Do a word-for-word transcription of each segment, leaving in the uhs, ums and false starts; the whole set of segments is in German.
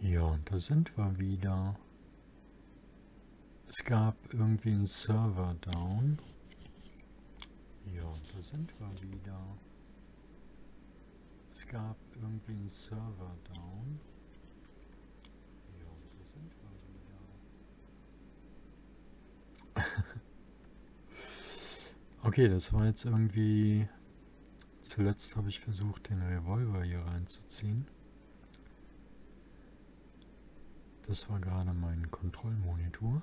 Ja, und da sind wir wieder. Es gab irgendwie einen Server down. Ja, und da sind wir wieder. Es gab irgendwie einen Server down. Ja, und da sind wir wieder. Okay, das war jetzt irgendwie... Zuletzt habe ich versucht, den Revolver hier reinzuziehen. Das war gerade mein Kontrollmonitor.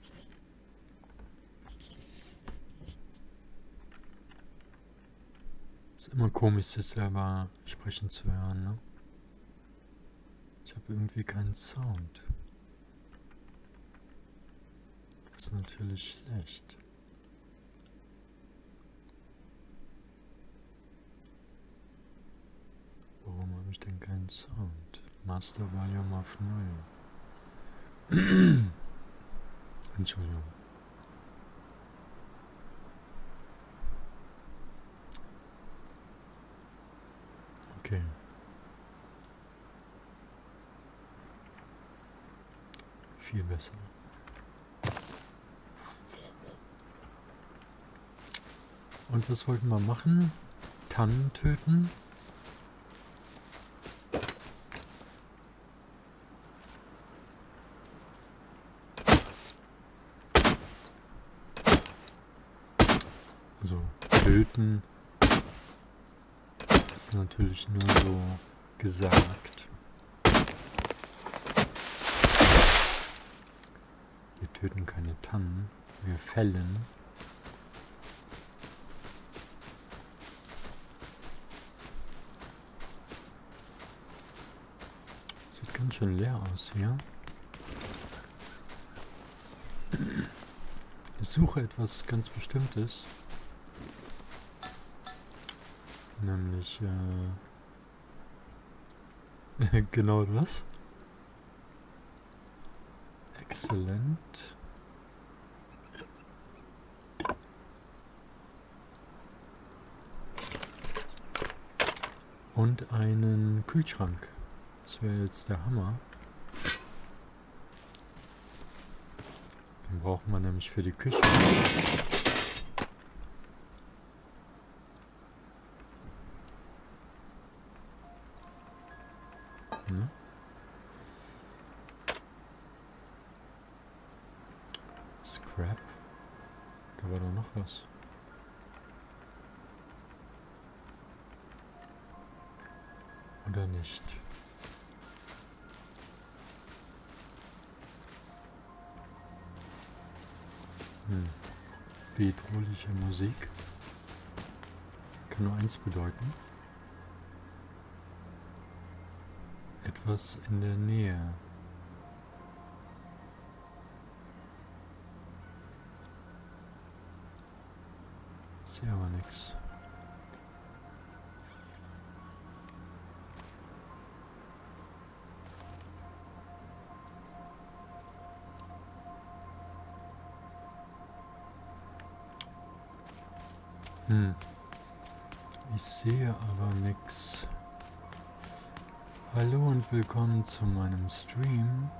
Ist immer komisch, sich selber sprechen zu hören, ne? Ich habe irgendwie keinen Sound. Das ist natürlich schlecht. Warum habe ich denn keinen Sound? Master Volume auf null. Entschuldigung. Okay. Viel besser. Und was wollten wir machen? Tannen töten? Also töten ist natürlich nur so gesagt. Wir töten keine Tannen, wir fällen. Sieht ganz schön leer aus hier. Ich suche etwas ganz Bestimmtes. Nämlich, äh, genau das. Exzellent. Und einen Kühlschrank. Das wäre jetzt der Hammer. Den braucht man nämlich für die Küche. Hm. Scrap. Da war doch noch was. Oder nicht? Hm. Bedrohliche Musik. Kann nur eins bedeuten. Etwas in der Nähe. Ich sehe aber nichts. Hm. Ich sehe aber nichts. Hallo und willkommen zu meinem Stream.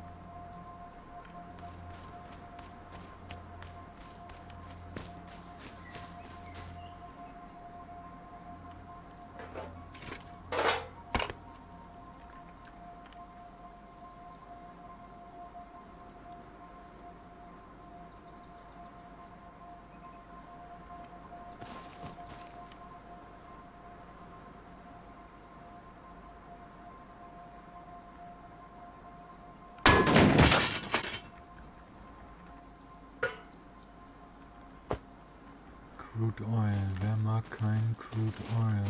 Crude Oil. Wer mag kein Crude Oil?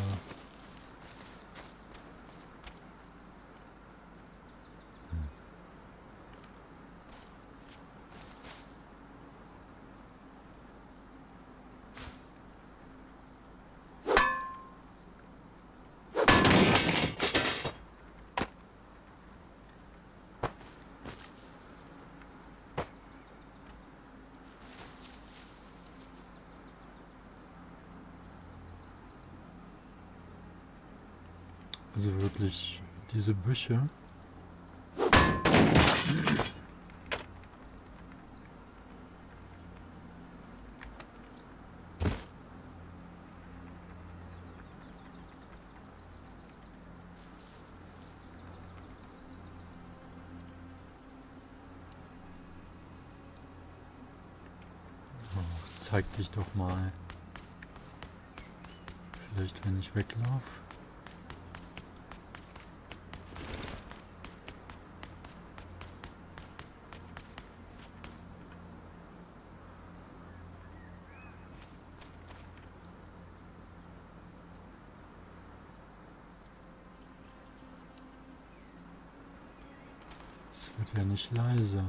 Hm. Also wirklich diese Büsche zeig dich doch mal. Vielleicht, wenn ich weglaufe. Es wird ja nicht leiser.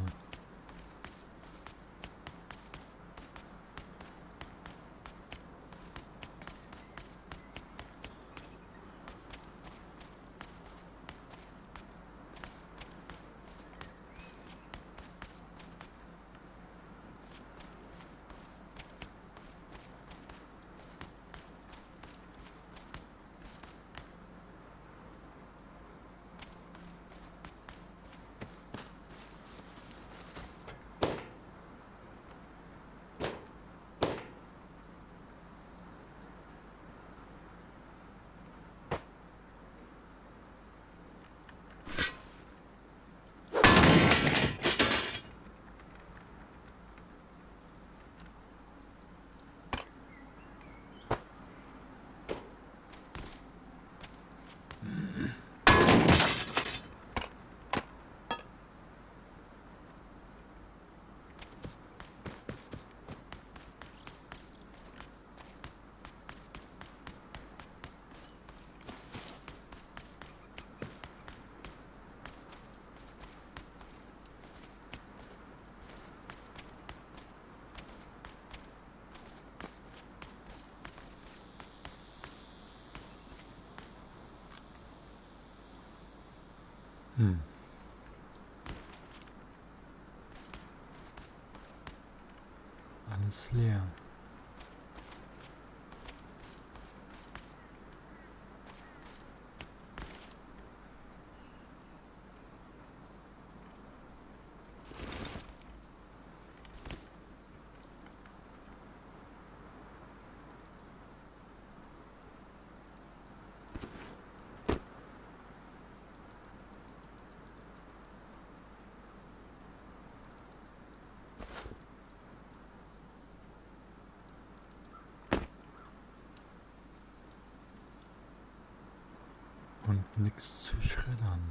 Hm. Alles leer. Und nichts zu schreddern.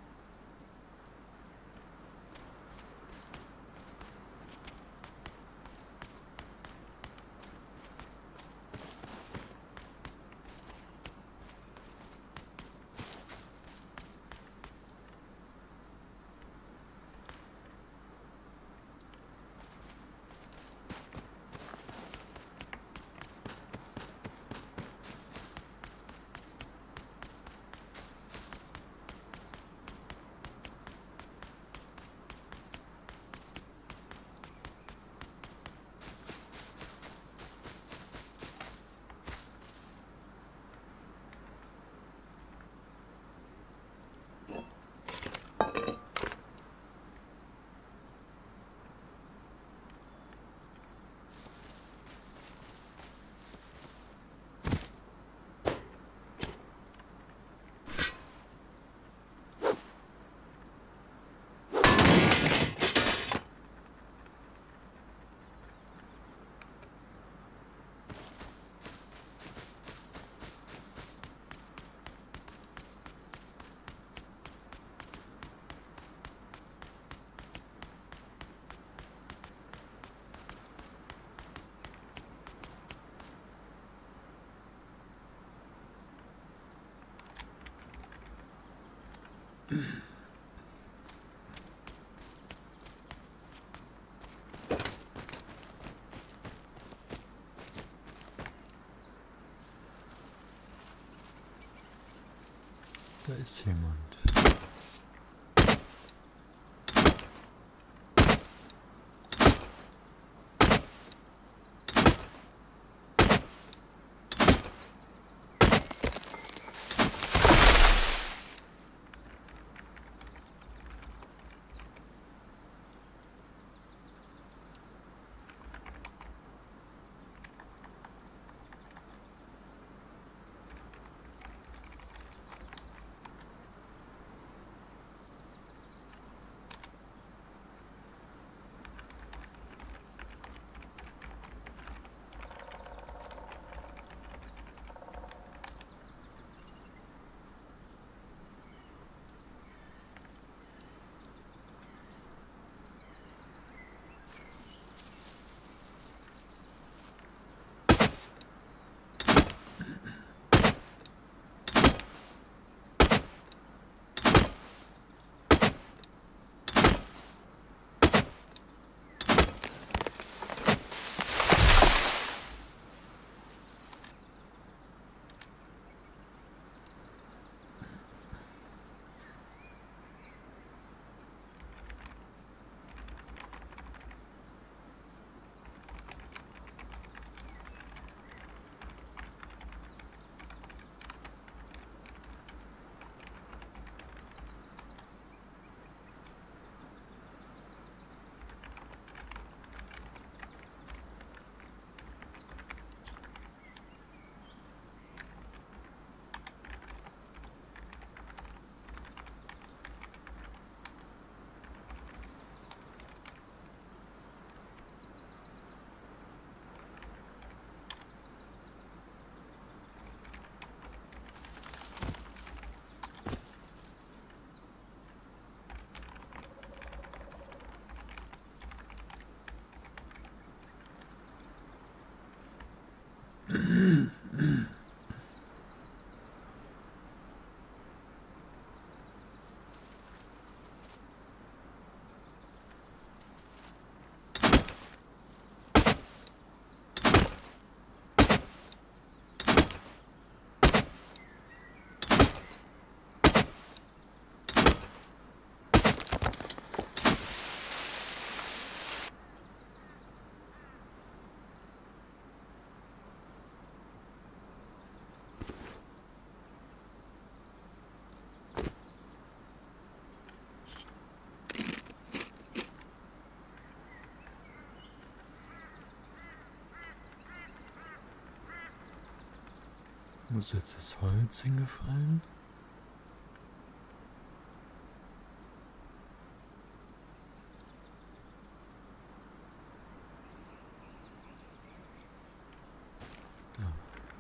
Da ist jemand. Wo ist jetzt das Holz hingefallen? Da.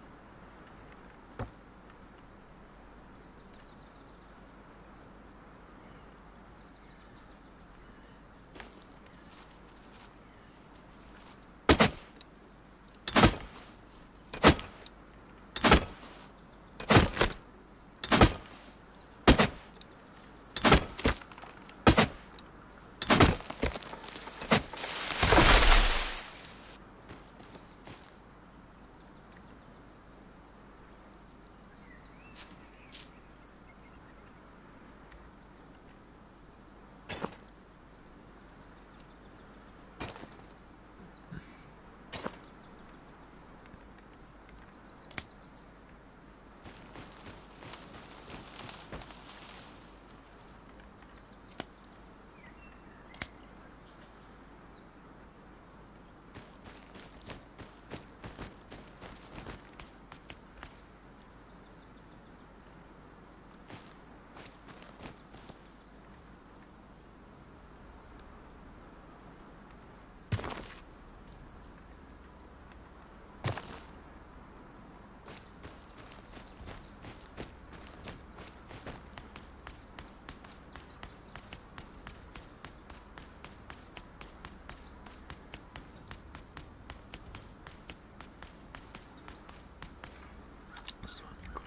So, Nico.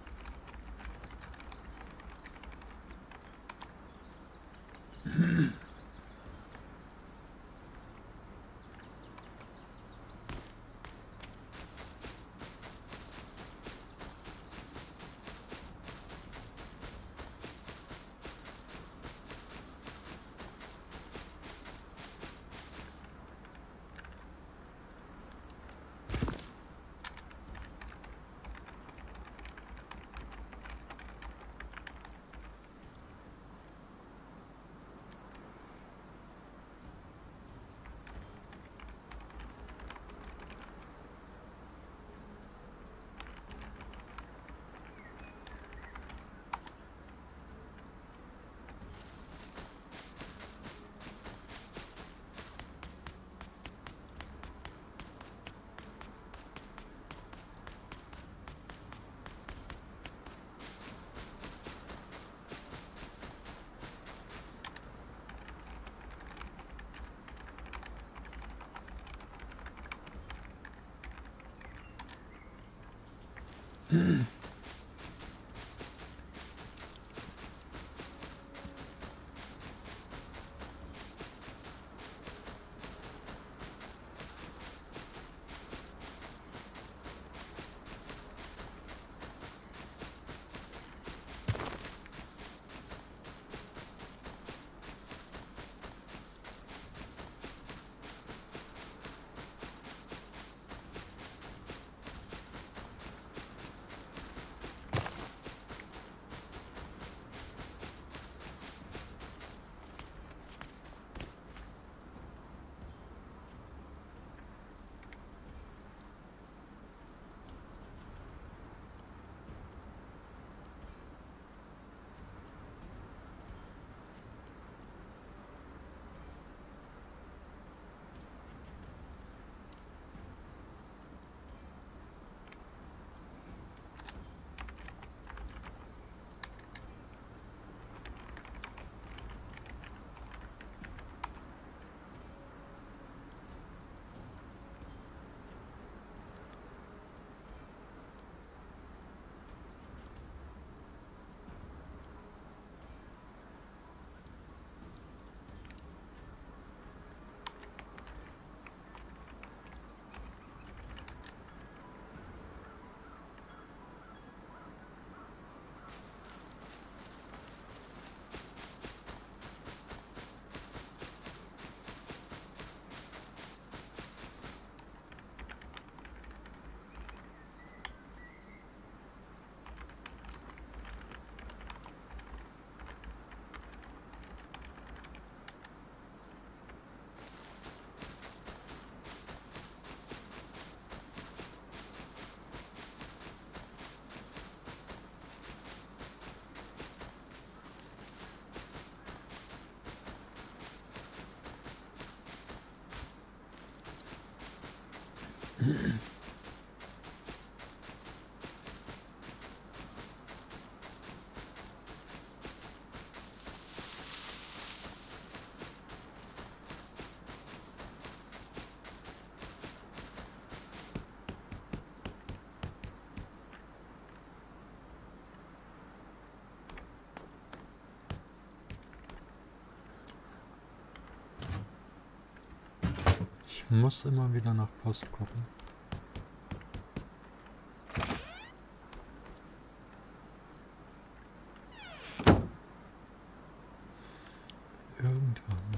Ich muss immer wieder nach Post gucken. Irgendwann.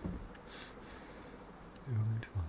Irgendwann.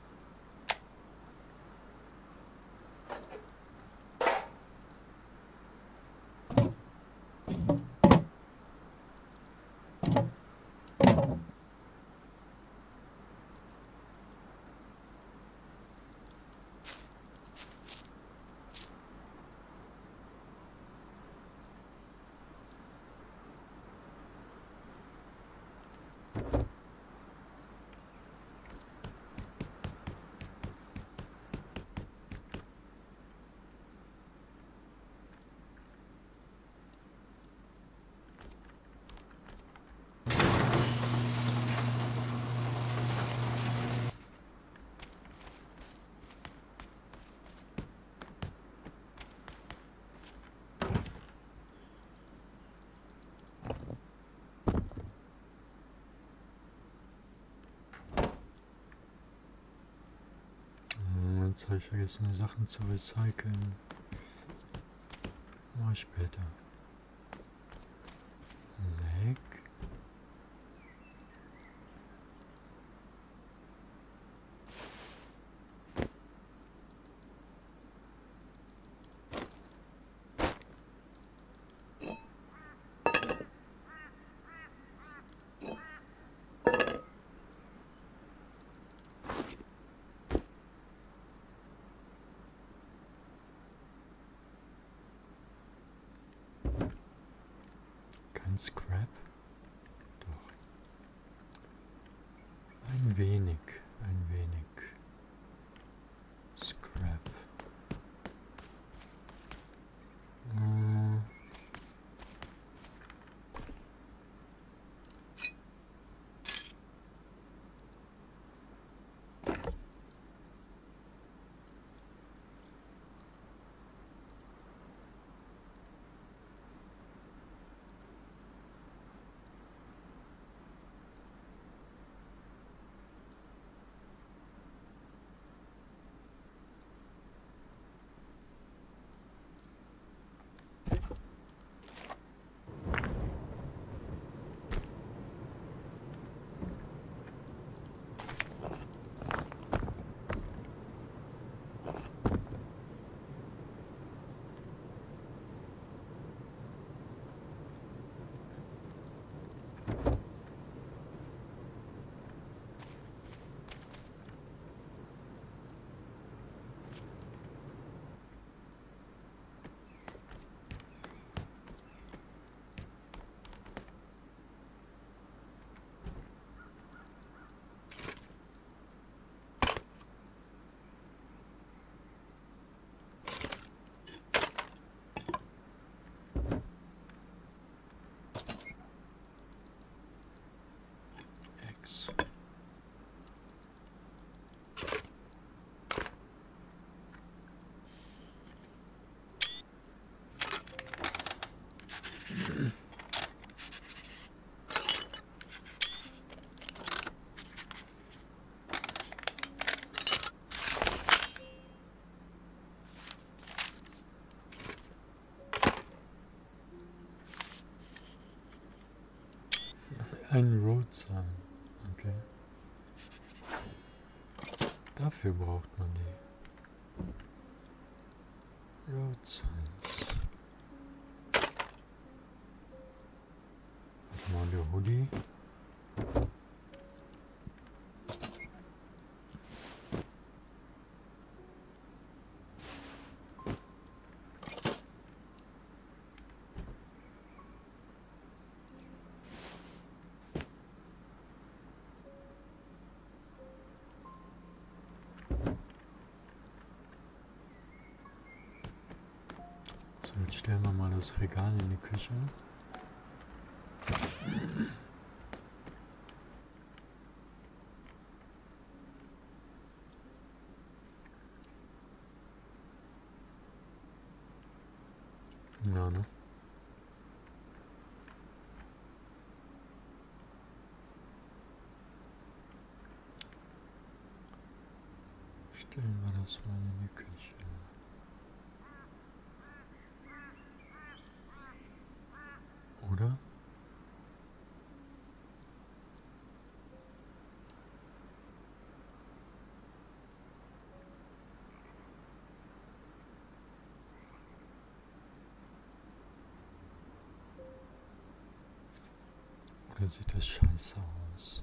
Jetzt habe ich vergessen, die Sachen zu recyceln. Mach ich später. Leck. Scrap? Doch. Ein wenig, ein wenig. Scrap. Äh. X. Ein Road Sign. Okay. Dafür braucht man die Road Signs. Warte mal, der Hoodie. So, jetzt stellen wir mal das Regal in die Küche. Ja, ne? Stellen wir das mal in die Küche. Oder? Oder sieht das scheiße aus?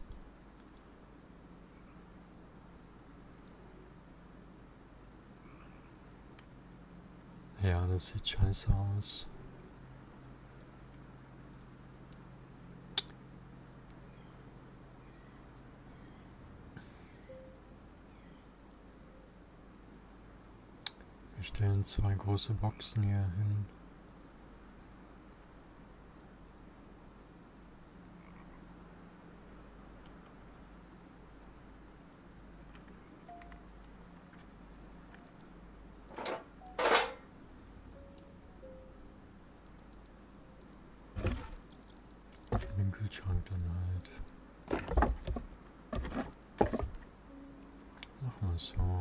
Ja, das sieht scheiße aus. Wir stellen zwei große Boxen hier hin. In den Kühlschrank dann halt. Machen wir es so.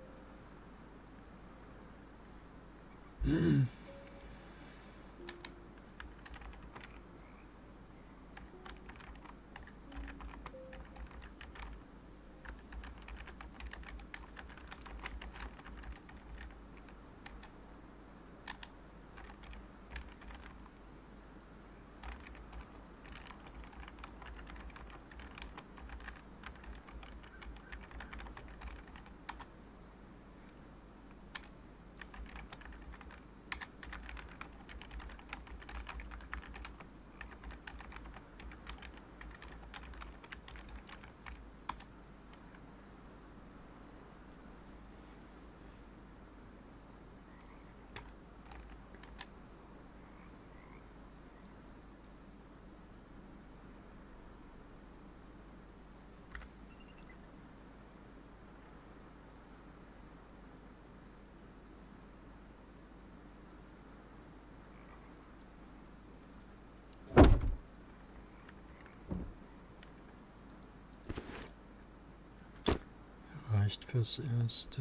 Reicht fürs Erste.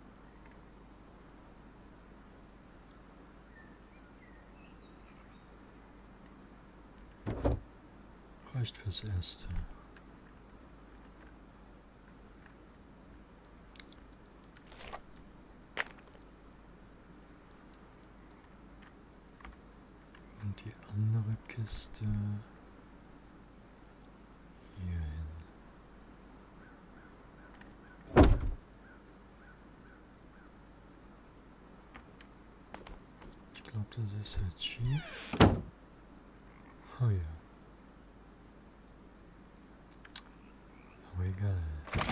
Reicht fürs Erste. Und die andere Kiste hier hin. Ich glaube, das ist jetzt schief. Oh ja. Aber egal.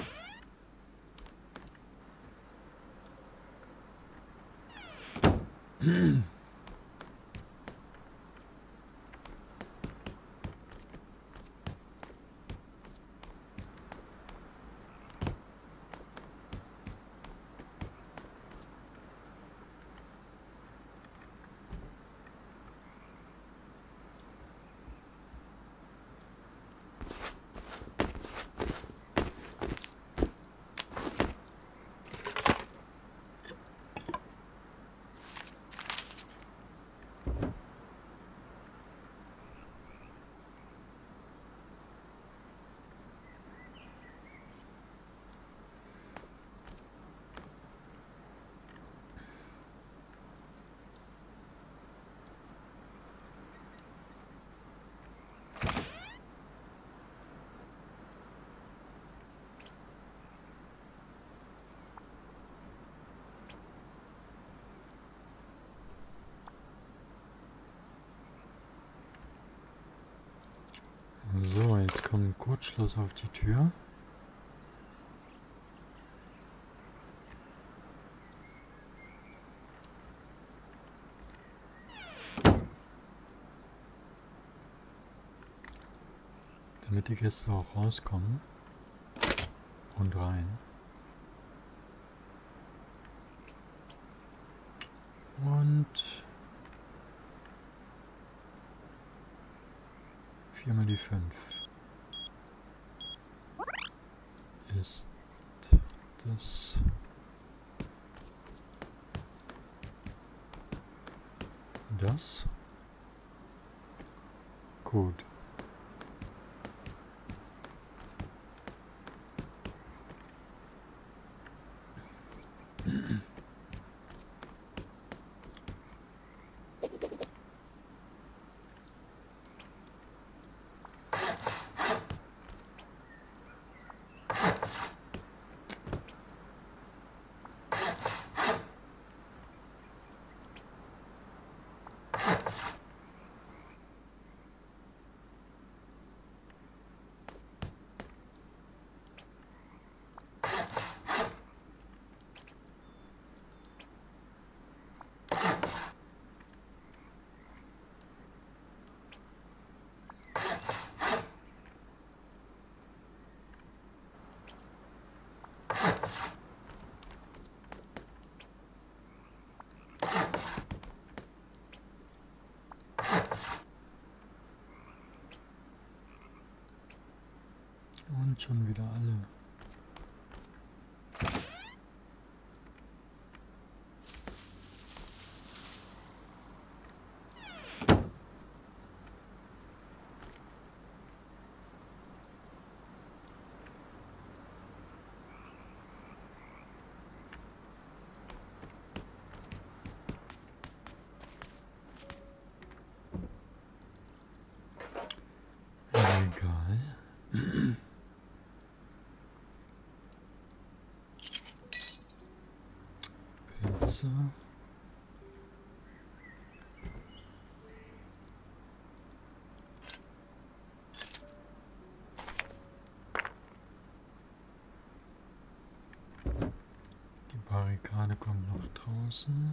So, jetzt kommt ein Kurzschluss auf die Tür. damit die Gäste auch rauskommen und rein. Und vier mal die fünf ist das das? Gut. Und schon wieder alle. Egal. Pilze. Die Barrikade kommt noch draußen.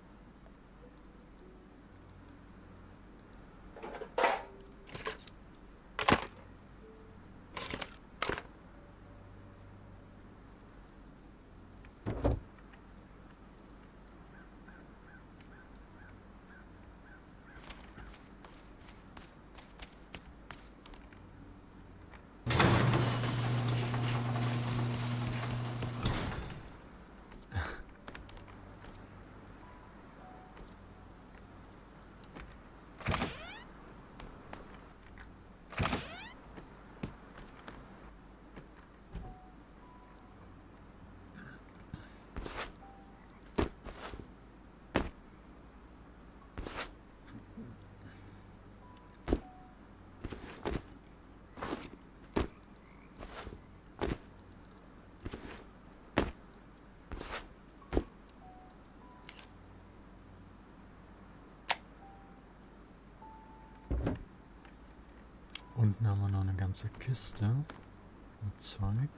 Unten haben wir noch eine ganze Kiste mit Zeug.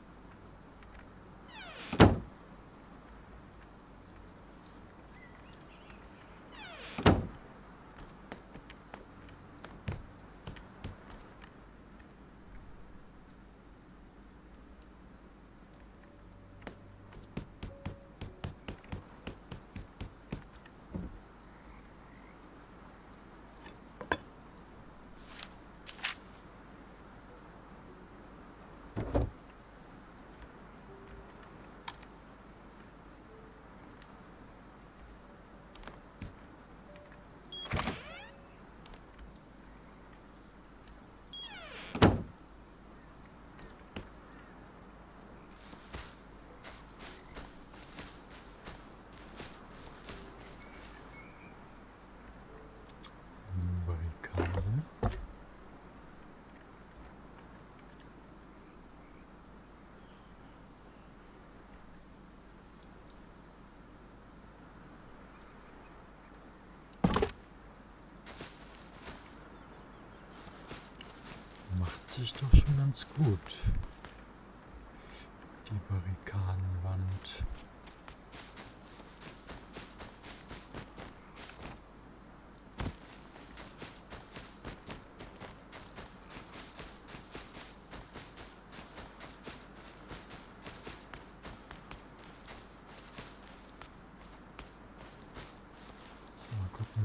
Macht sich doch schon ganz gut. Die Barrikadenwand.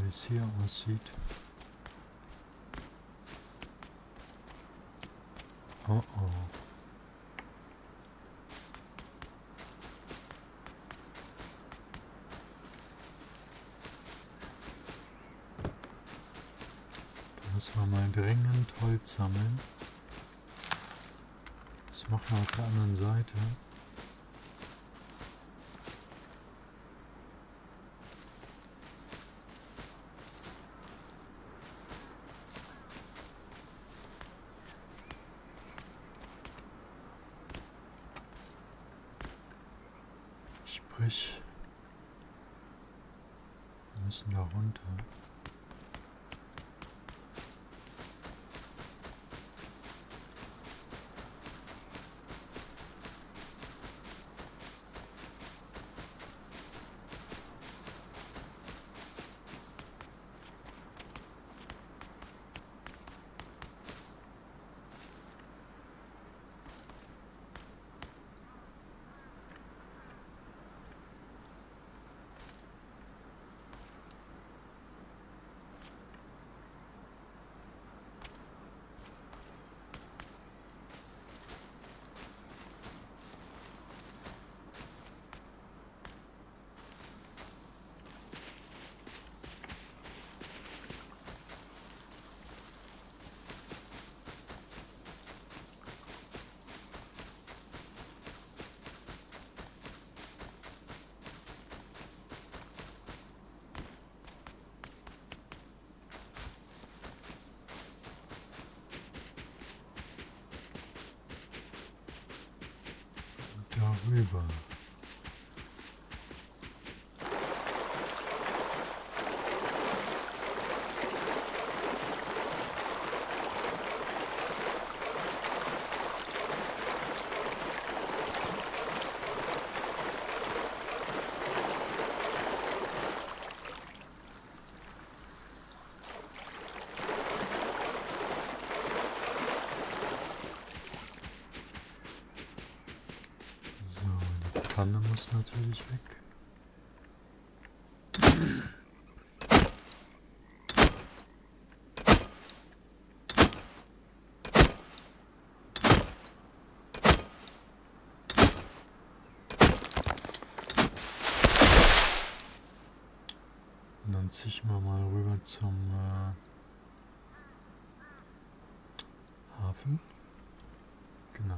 es hier aussieht. Oh oh. Da müssen wir mal dringend Holz sammeln. Das machen wir auf der anderen Seite. Sprich, wir müssen da runter. Darüber. Die Pfanne muss natürlich weg. Und dann ziehen wir mal rüber zum äh, Hafen. Genau.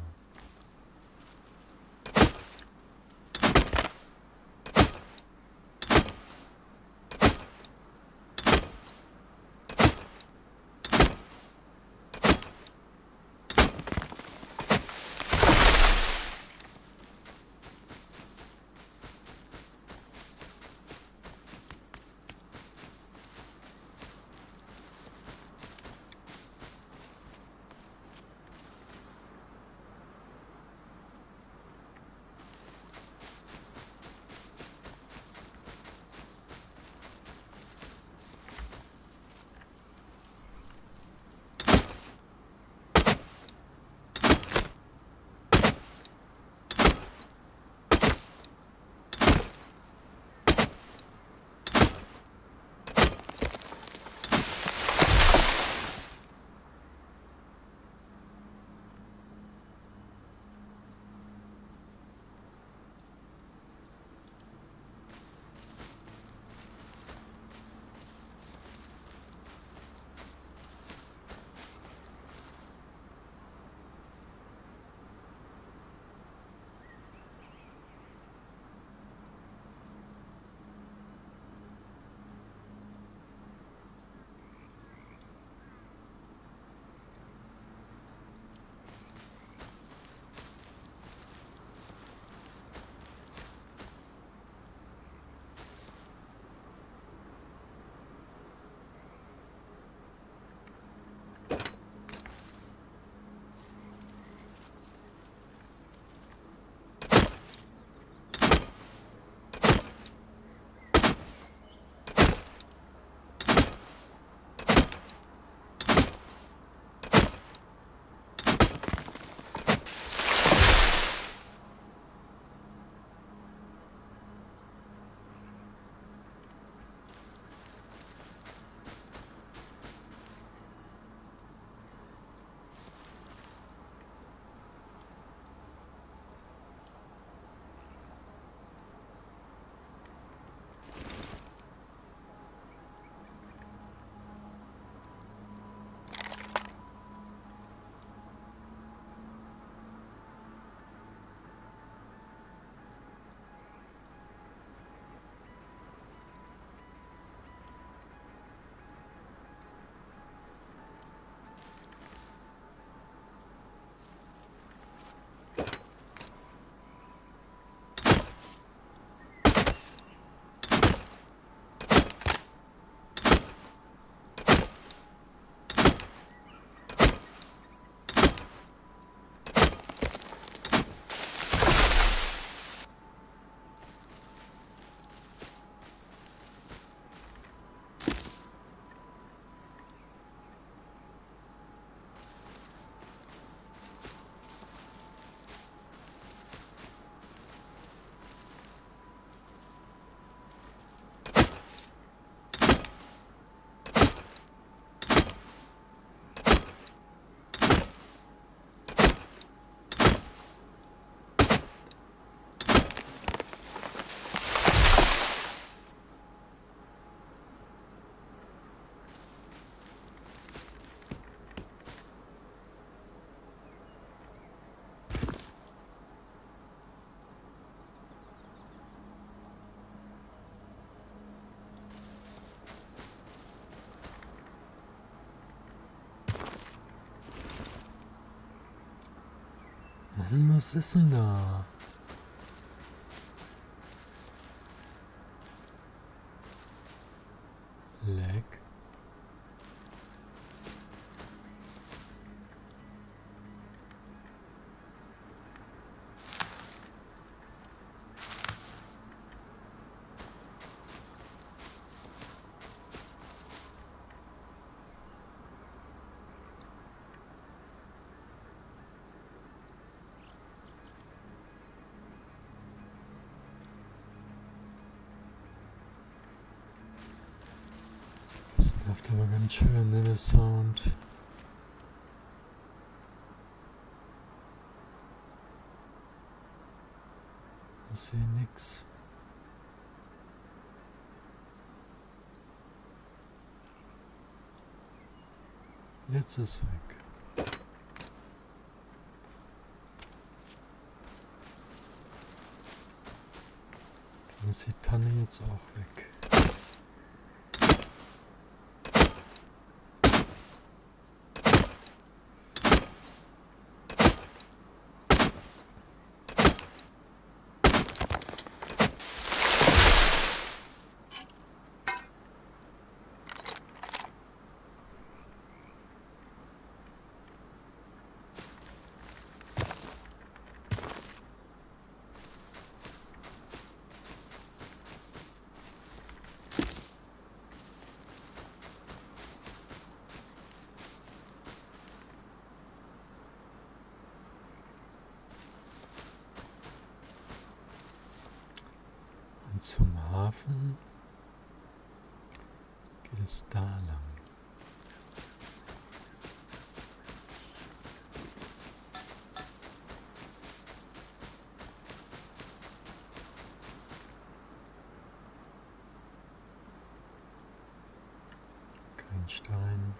Mann, was ist denn da? Lag. Das nervt aber ganz schön, ne, der Sound. Ich sehe nix. Jetzt ist weg. Dann ist die Tanne jetzt auch weg. Zum Hafen geht es da lang. Kein Stein.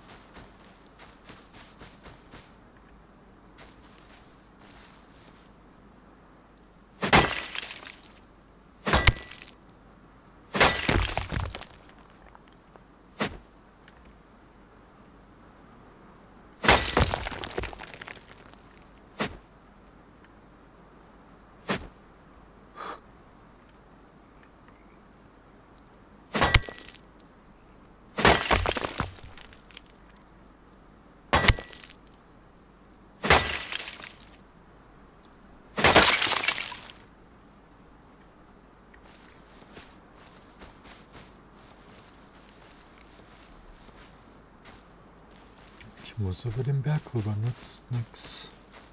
Ich muss über den Berg rüber, nützt nix.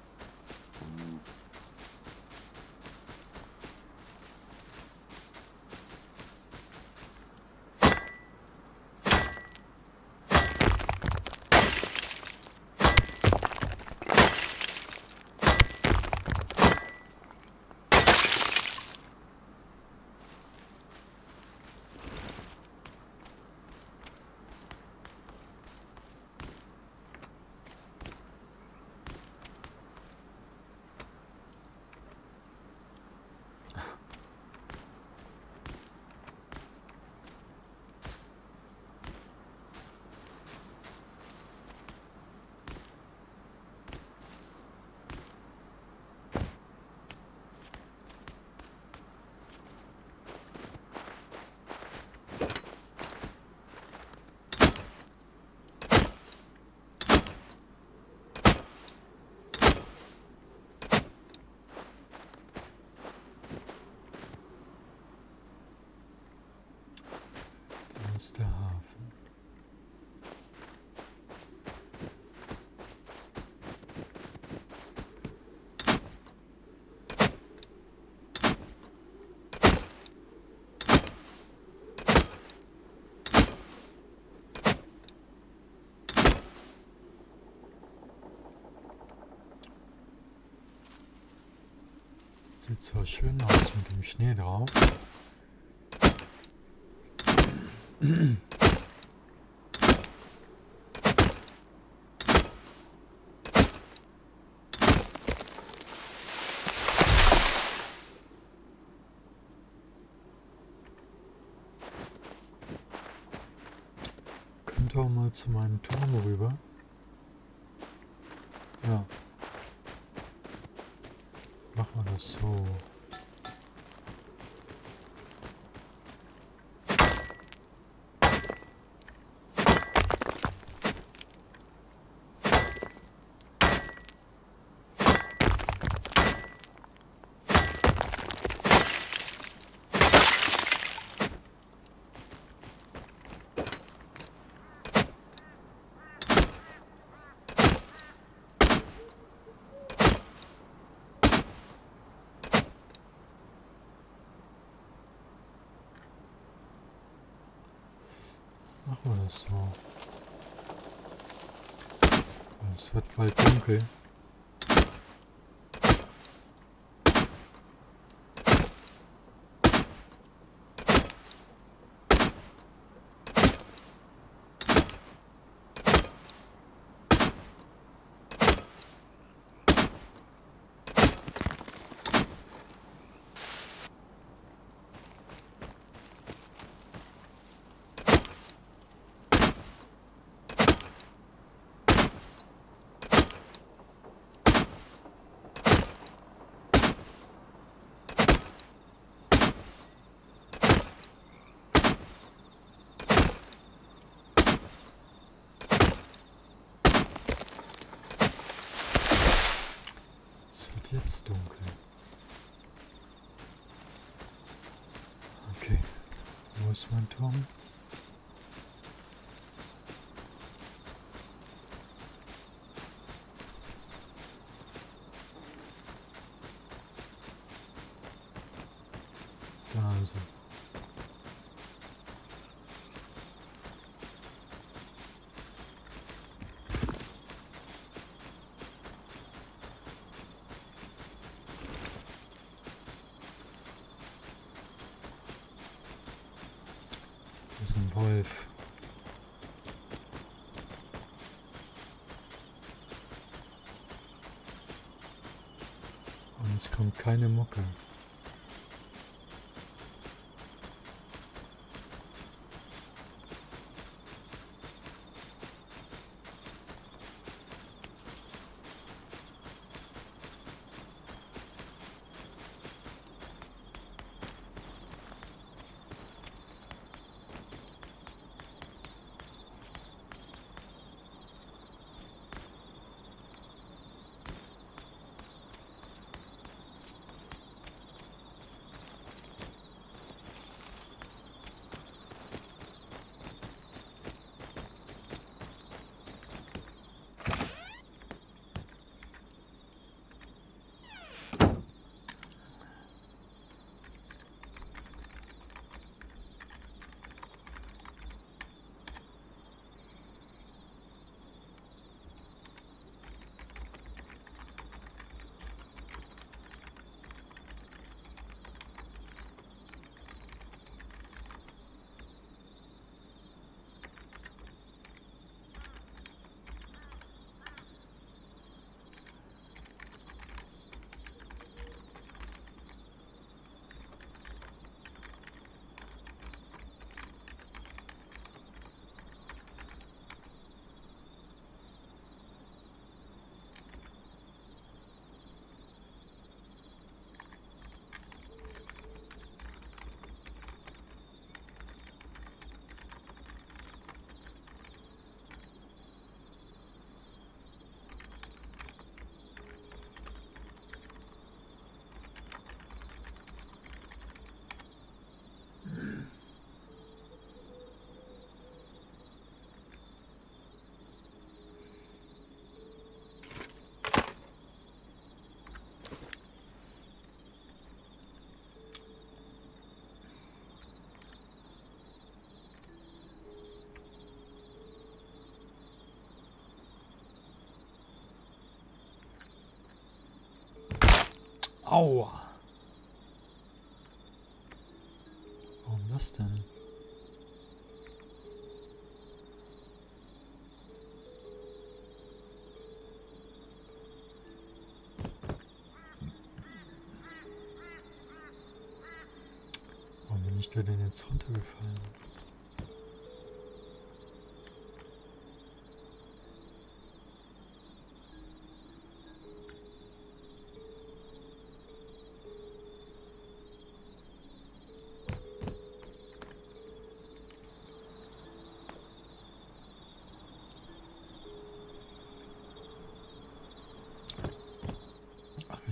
Da ist der Hafen. Sieht zwar schön aus mit dem Schnee drauf. Könnte auch mal zu meinem Turm rüber. Ja. oder so. Machen wir das so. Es wird bald dunkel. Jetzt dunkel. Okay, wo ist mein Turm? Da ist er. Das ist ein Wolf. Und es kommt keine Mucke. Aua! Warum das denn? Warum bin ich da denn jetzt runtergefallen?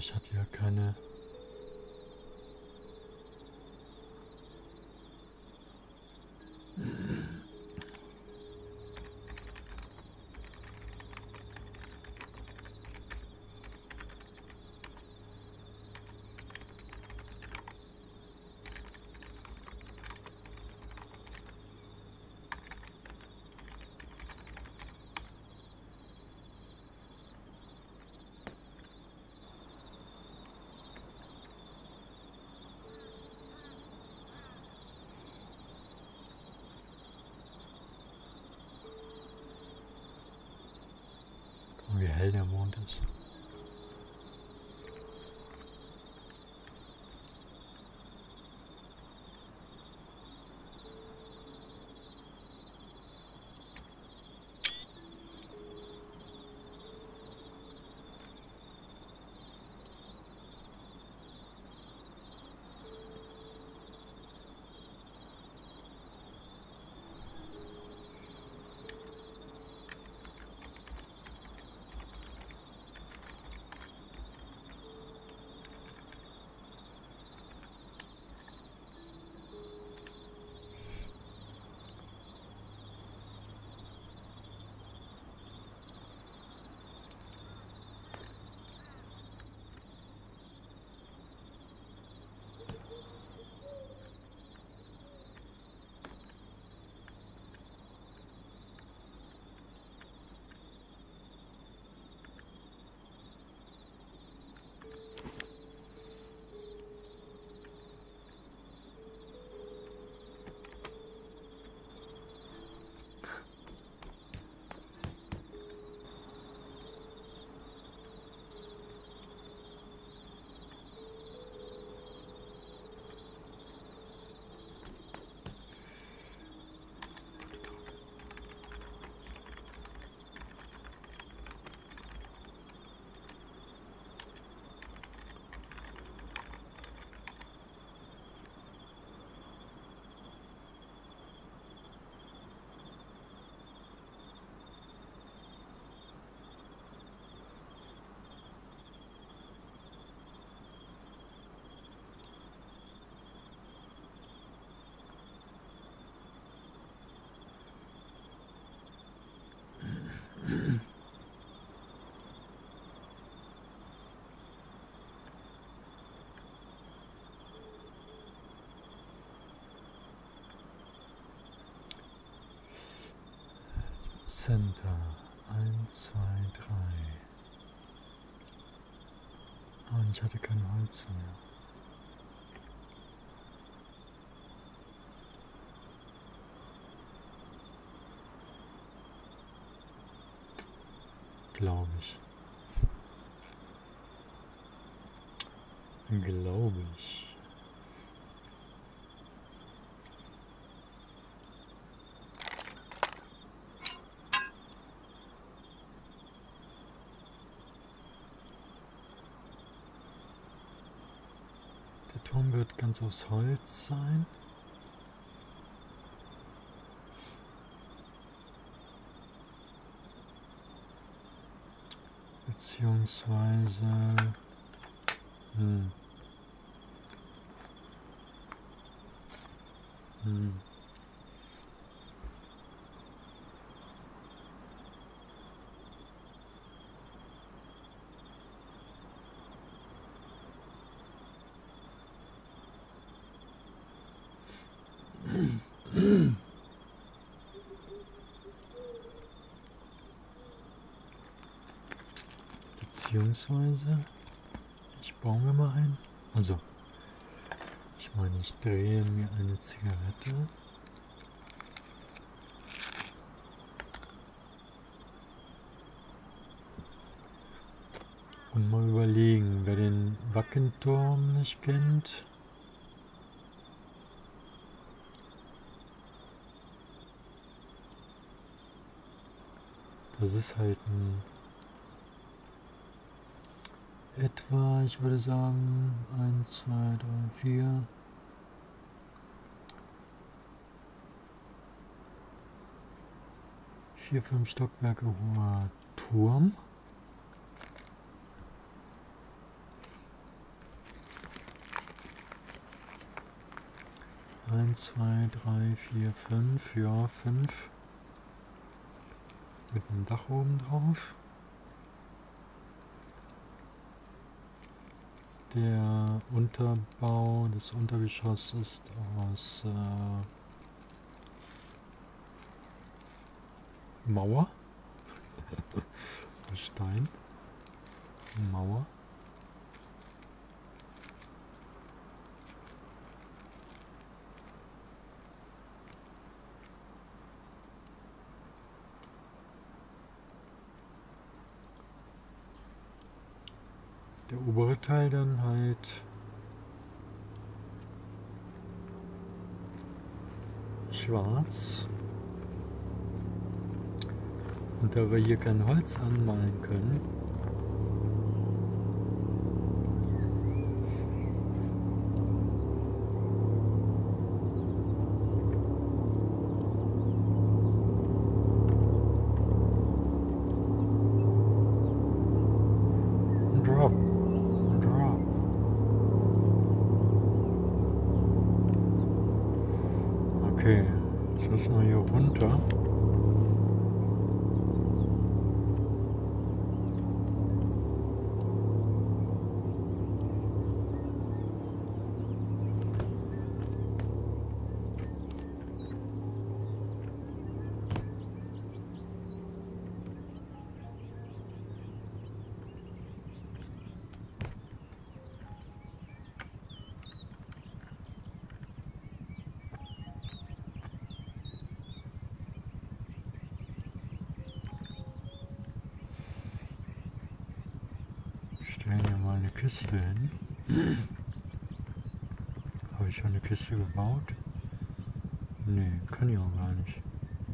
ich hatte ja keine... Wie hell der Mond ist. Center. eins, zwei, drei. Ah, und ich hatte kein Holz mehr. Glaube ich. Glaube ich. Der Turm wird ganz aus Holz sein. Beziehungsweise... Hm. Hm. Beziehungsweise, ich baue mir mal ein. Also, ich meine, ich drehe mir eine Zigarette. Und mal überlegen, wer den Wackenturm nicht kennt. Das ist halt ein etwa, ich würde sagen, eins, zwei, drei, vier. Vier, fünf Stockwerke hoher Turm. eins, zwei, drei, vier, fünf. Ja, fünf. Mit einem Dach oben drauf. Der Unterbau, das Untergeschoss ist aus äh, Mauer. Stein. Mauer. Der obere Teil dann halt schwarz. Und da wir hier kein Holz anmalen können, Drop, Drop. Okay, jetzt müssen wir hier runter. Stellen hier mal eine Kiste hin. Habe ich schon eine Kiste gebaut? Nee, kann ich auch gar nicht.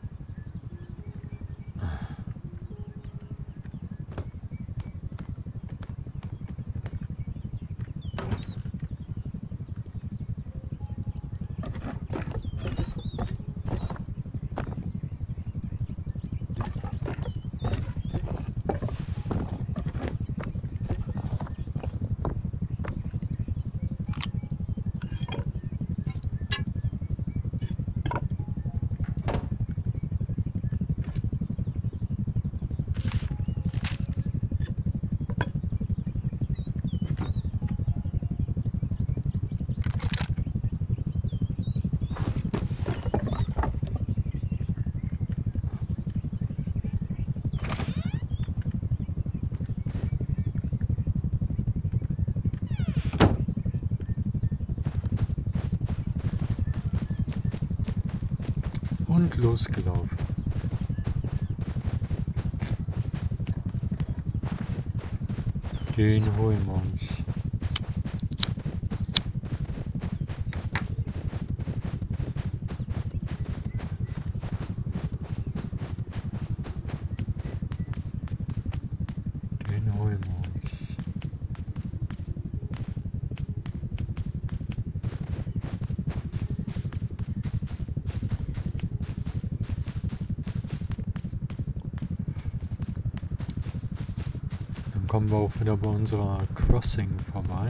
Und losgelaufen. Den holen wir uns. Den holen wir uns. Kommen wir auch wieder bei unserer Crossing vorbei.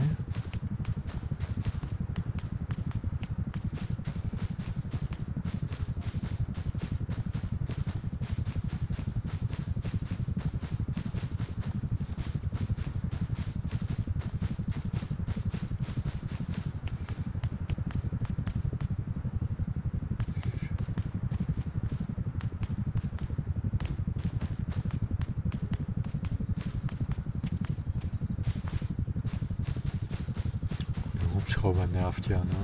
Hubschrauber nervt ja, ne?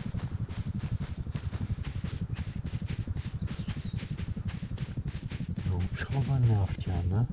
Der Hubschrauber nervt ja, ne?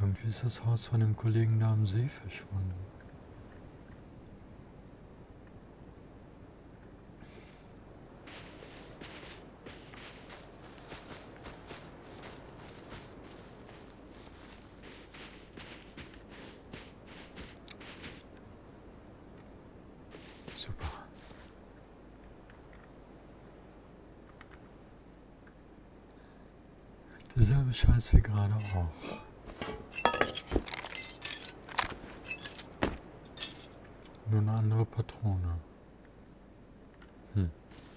Irgendwie ist das Haus von dem Kollegen da am See verschwunden. Super. Derselbe Scheiß wie gerade auch. Nur eine andere Patrone. Hm.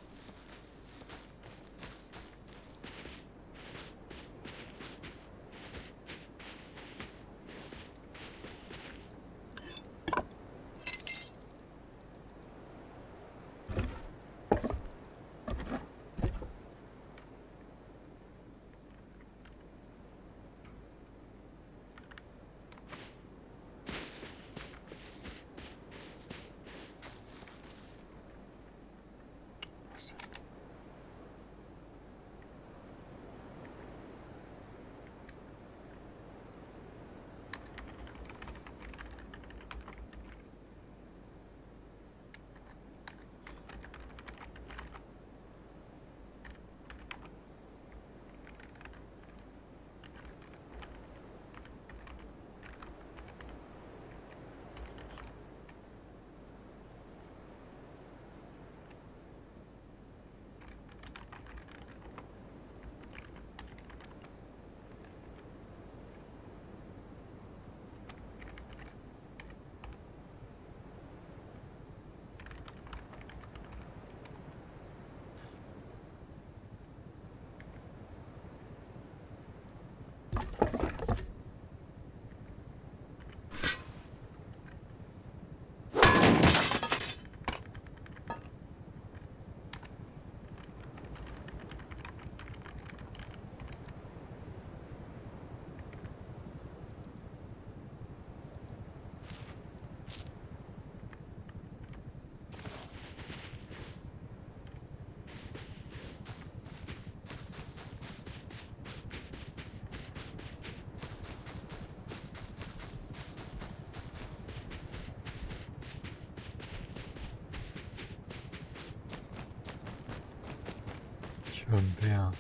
Ich höre einen Bär.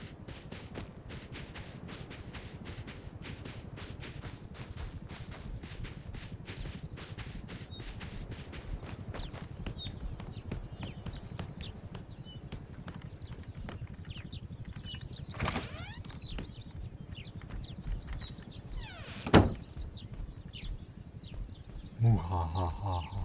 Muhahaha.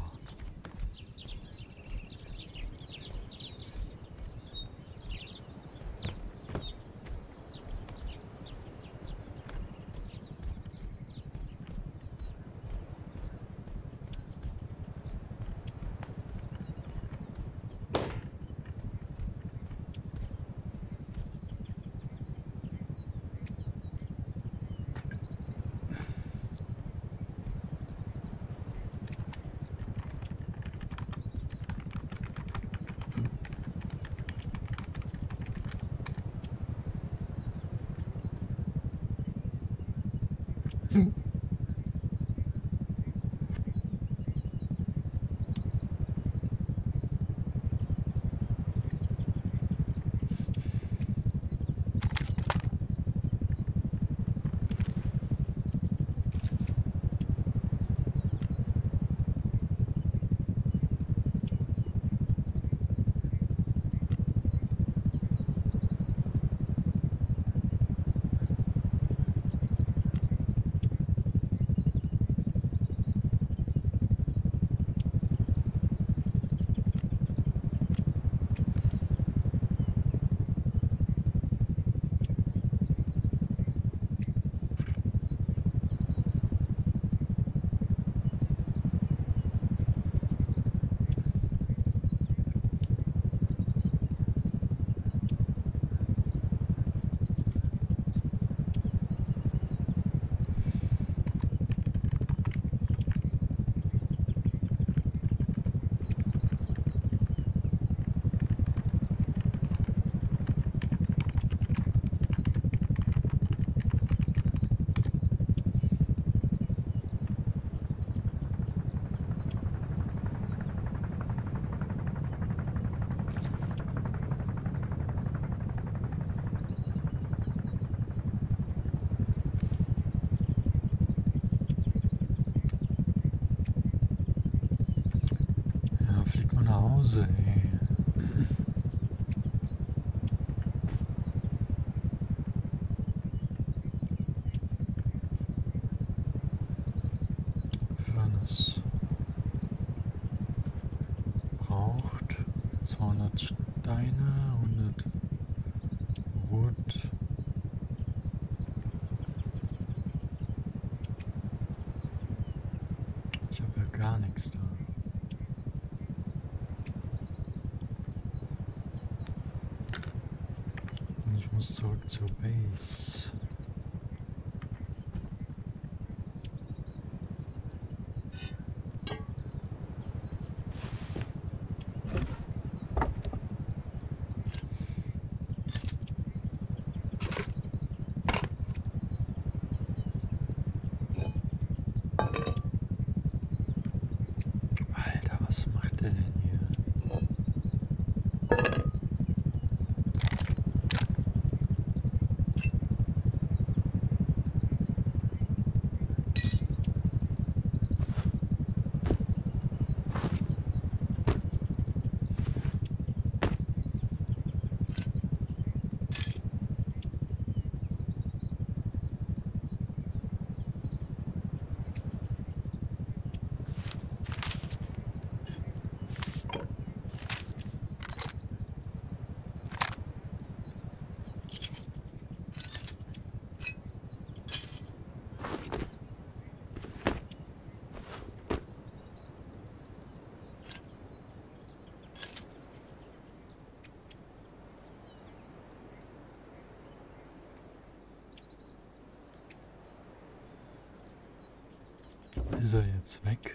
Hause, ey. Furnace braucht zweihundert Steine, hundert Wood. Ich habe ja gar nichts da. Und ich muss zurück zur Base. Alter, was macht der denn hier? Ist er jetzt weg?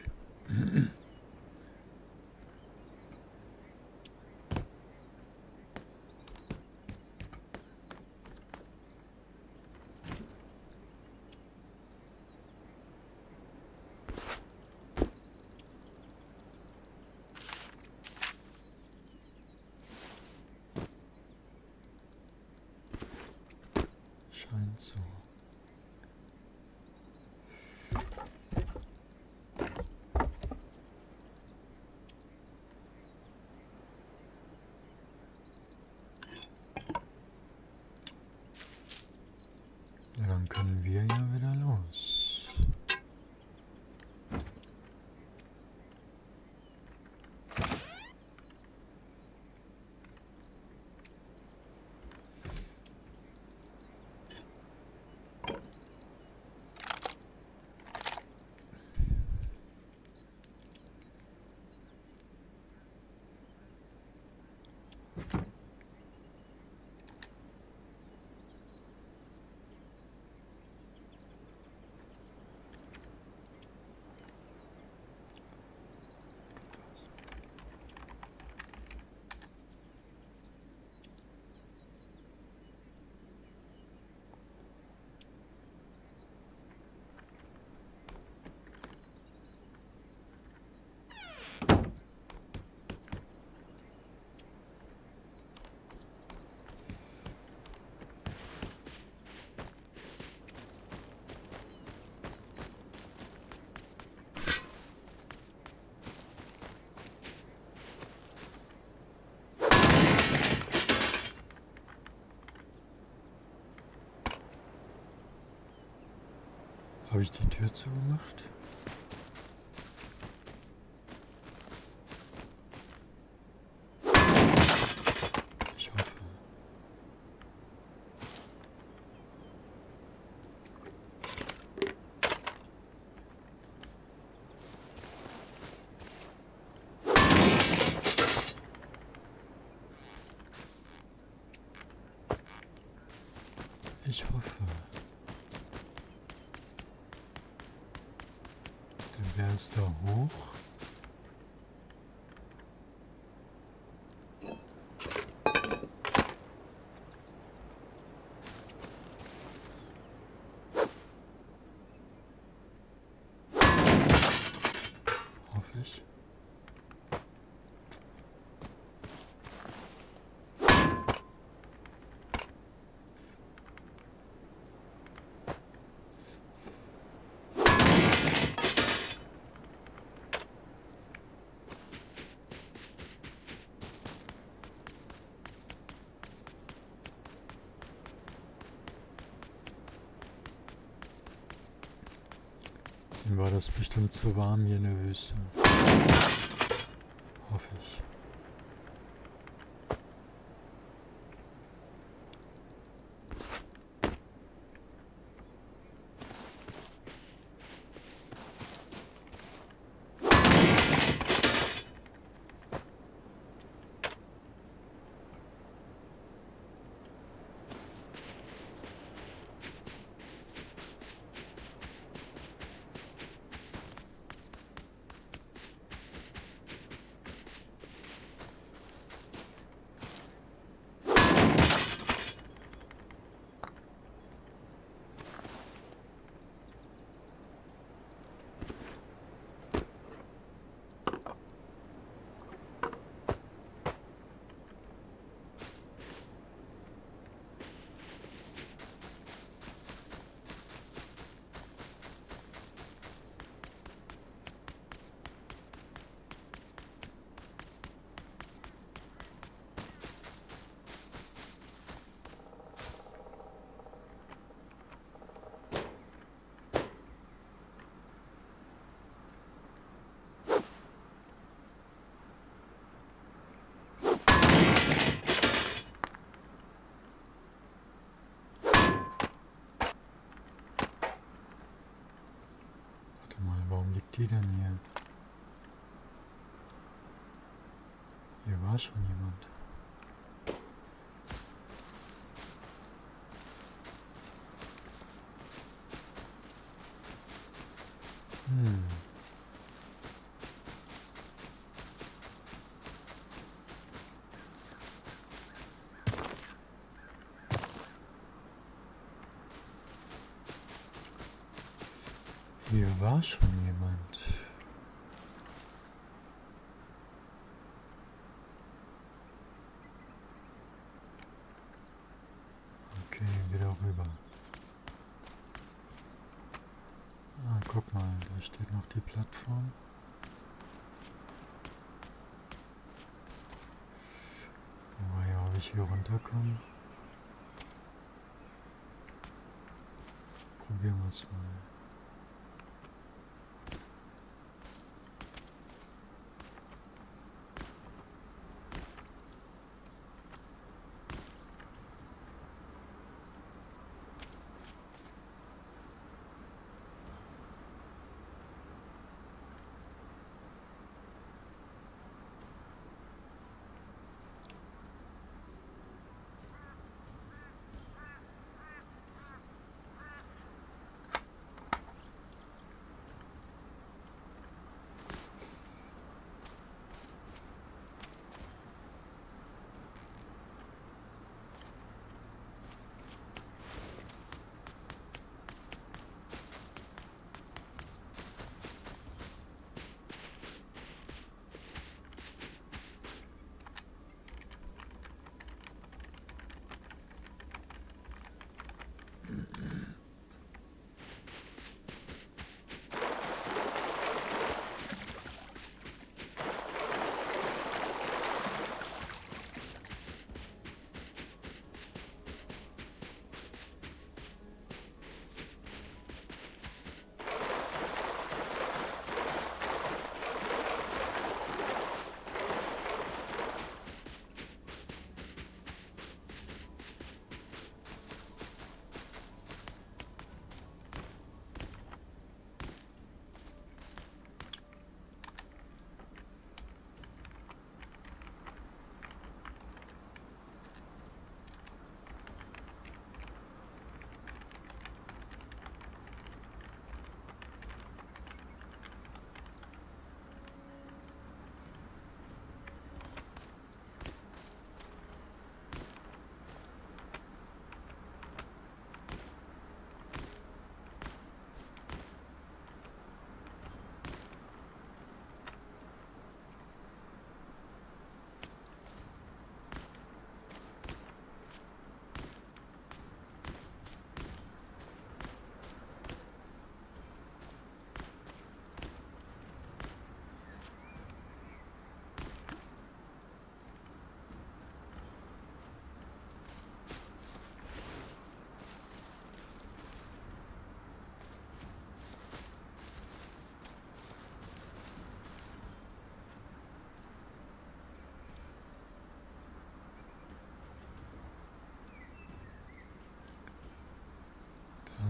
Scheint so. Ja, dann können wir ja wieder los. Habe ich die Tür zugemacht? Ich hoffe. Ich hoffe. Wer ist da hoch? Hoffe ich. Dann war das bestimmt zu warm hier in der Wüste. Hoffe ich. Warum liegt die denn hier? Hier war schon jemand. Hm. Hier war schon jemand. Okay, wieder rüber. Ah, guck mal, da steht noch die Plattform. Oh ja, ob ich hier runterkomme? Probieren wir es mal.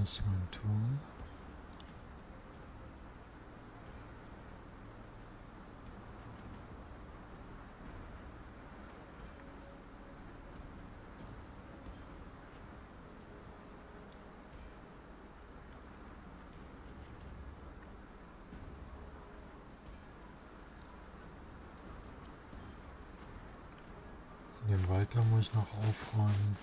muss man tun? Den Wald da muss ich noch aufräumen.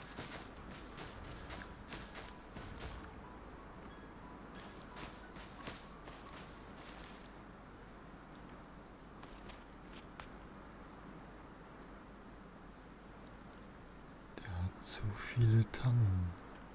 Der hat zu viele Tannen.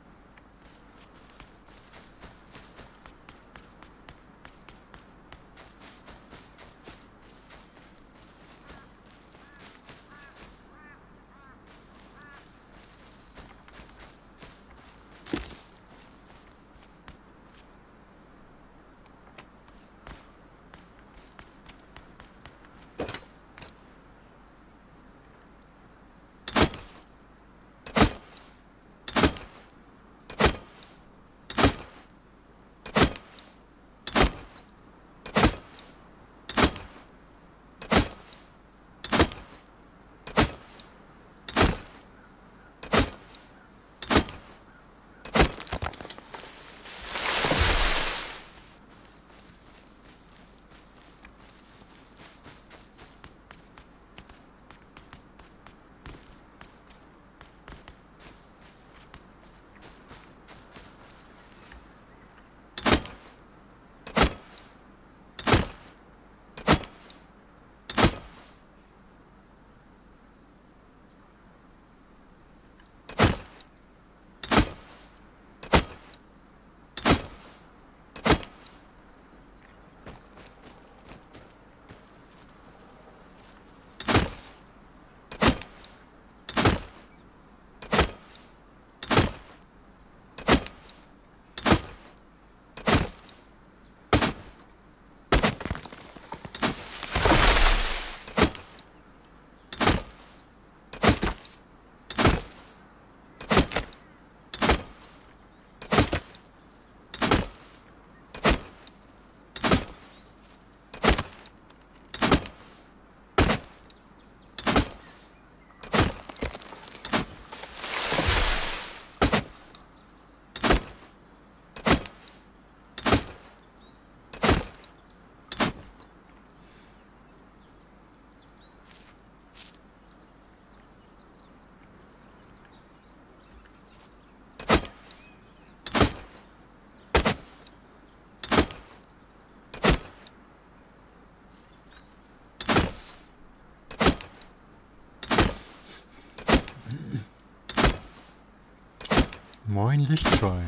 Moin Lichtscheu.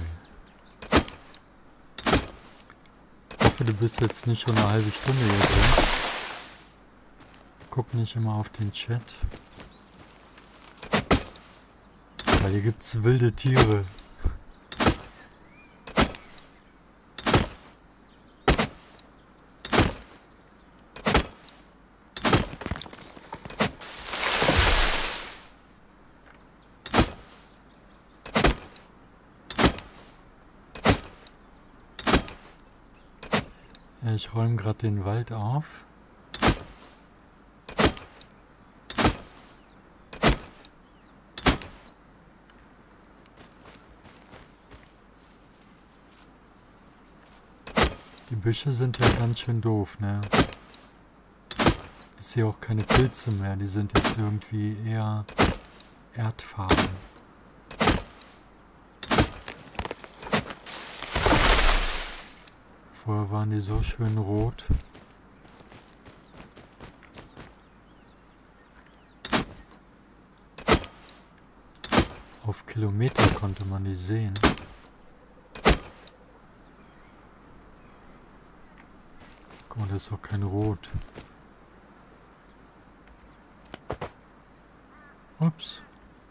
Ich hoffe, du bist jetzt nicht schon eine halbe Stunde hier drin. Guck nicht immer auf den Chat. Weil hier gibt's wilde Tiere. Ich räume gerade den Wald auf. Die Büsche sind ja ganz schön doof, ne? Ich sehe auch keine Pilze mehr, die sind jetzt irgendwie eher erdfarben. Vorher waren die so schön rot. Auf Kilometer konnte man die sehen. Guck mal, das ist auch kein Rot. Ups.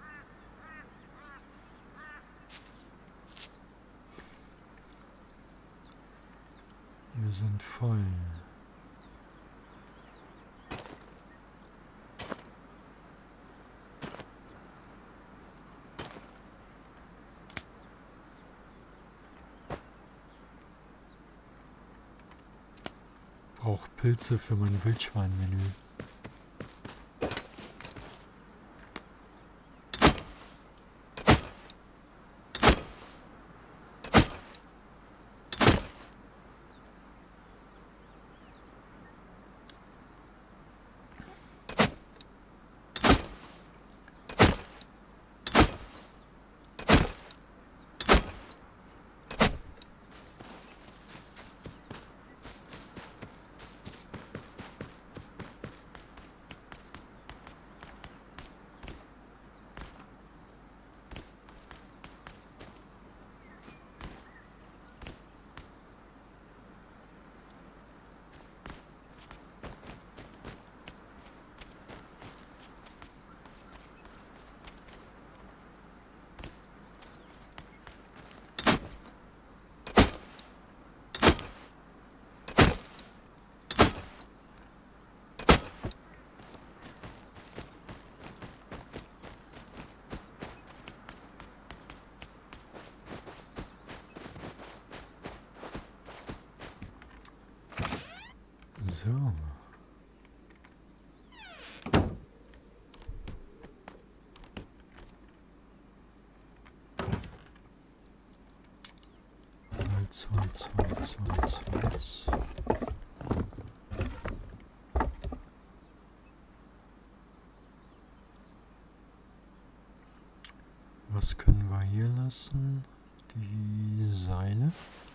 Wir sind voll. brauche Pilze für mein Wildschweinmenü. So. Holz, Holz, Holz, Holz, Holz. Was können wir hier lassen? Die Seile.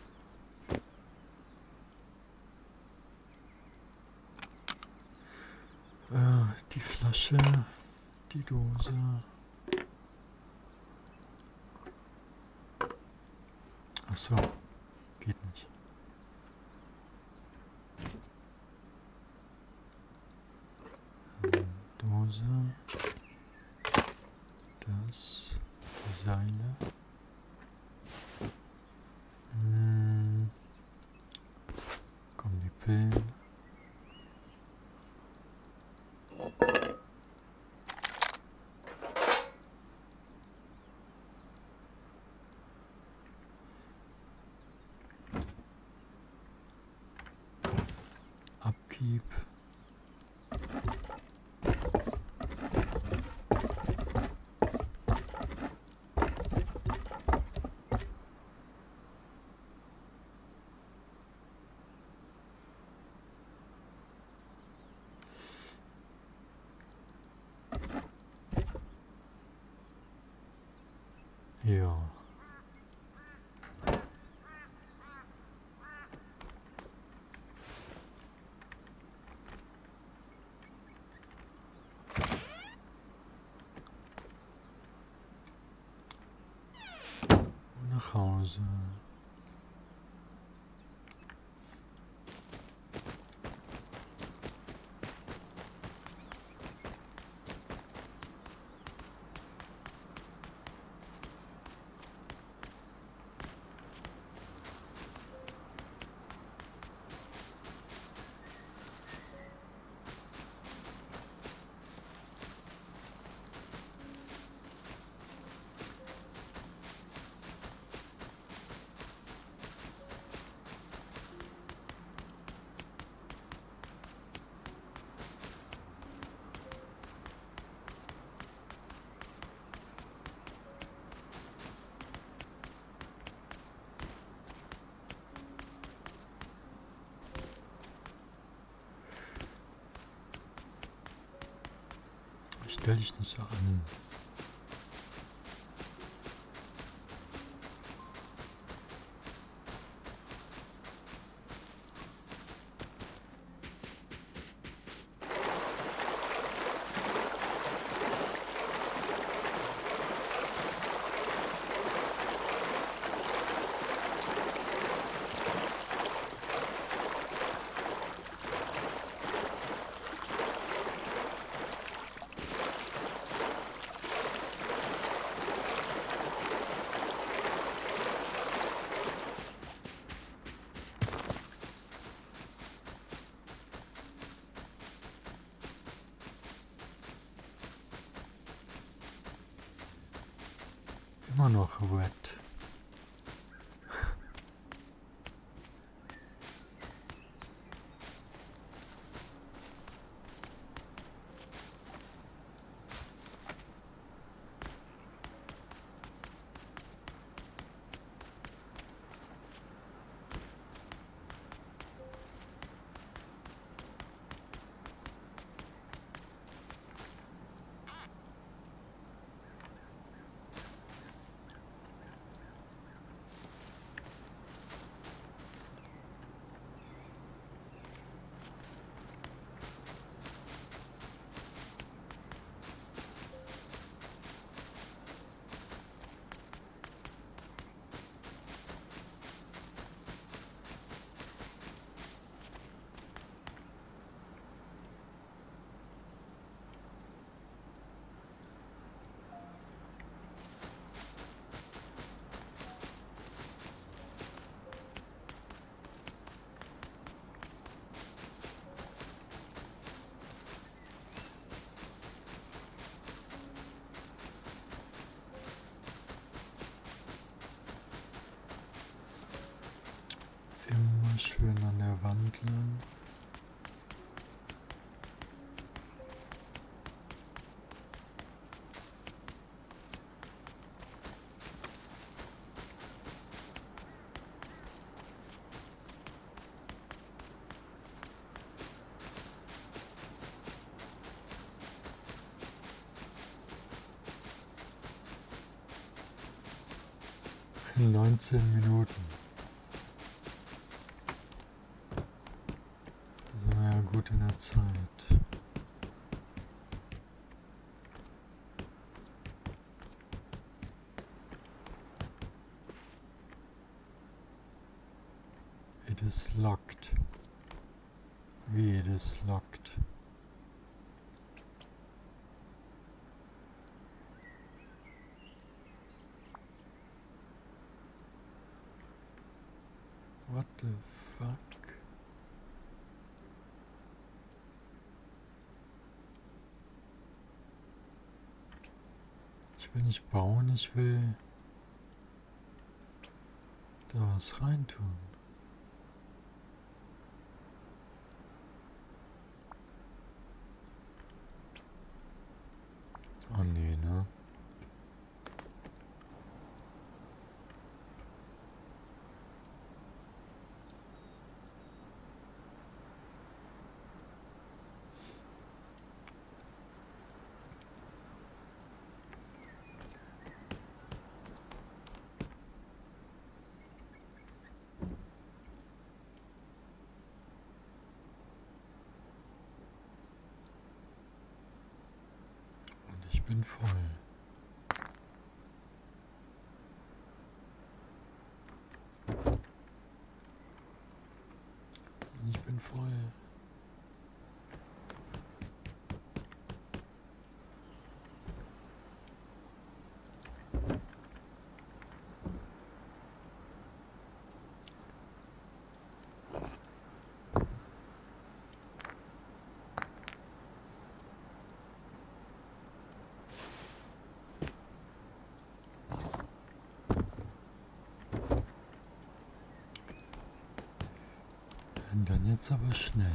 Äh, die Flasche, die Dose. Ach so, geht nicht. Ähm, Dose. Das. Die Seile. Hm. Kommen die Pillen. Abgib. Ja. Nach Hause. Stell dich nicht so an. Immer noch wet. führen an der Wand lang. neunzehn Minuten. Da sind wir ja gut in der Zeit. It is locked. Wie it is locked. What the fuck? Ich will nicht bauen, ich will da was reintun. Oh nee, ne? Ich bin voll. Ich bin voll. Und dann jetzt aber schnell.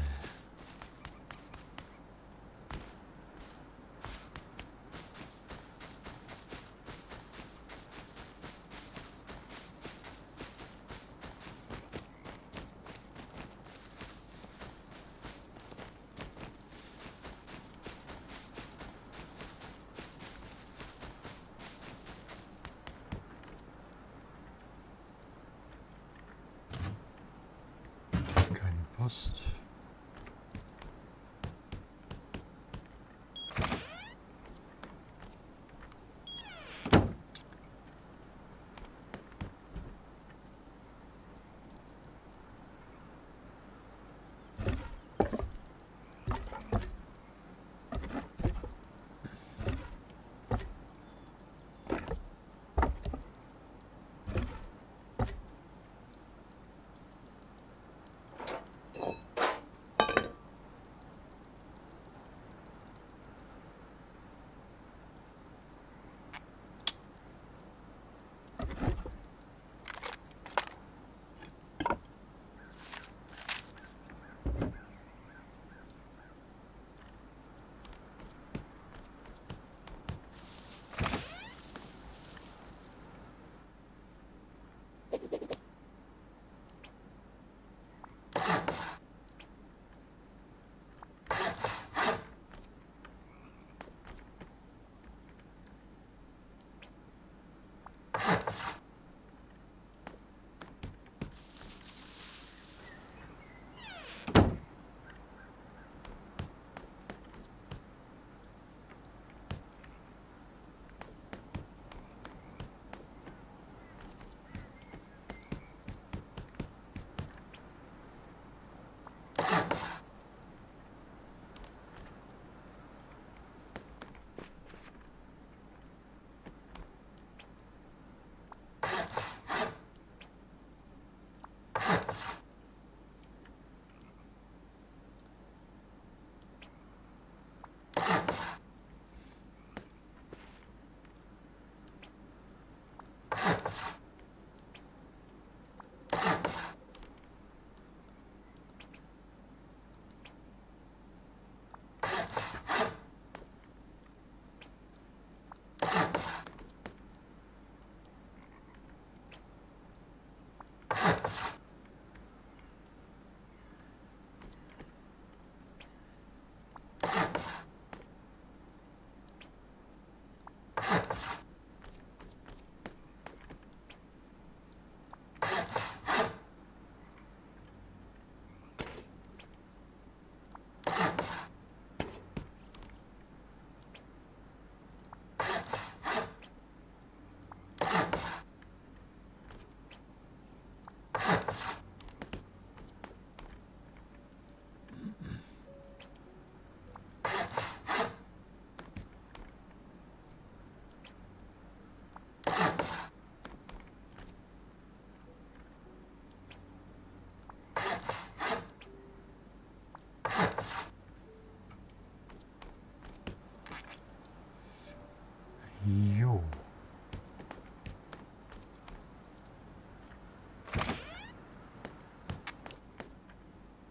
Post.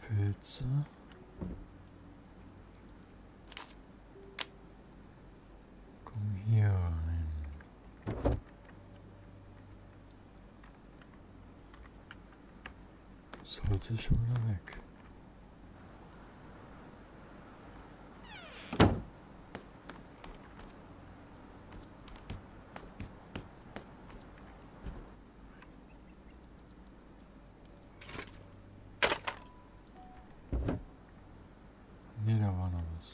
Pilze. Komm hier rein. Das Holz ist schon wieder weg. Nee, da war noch was.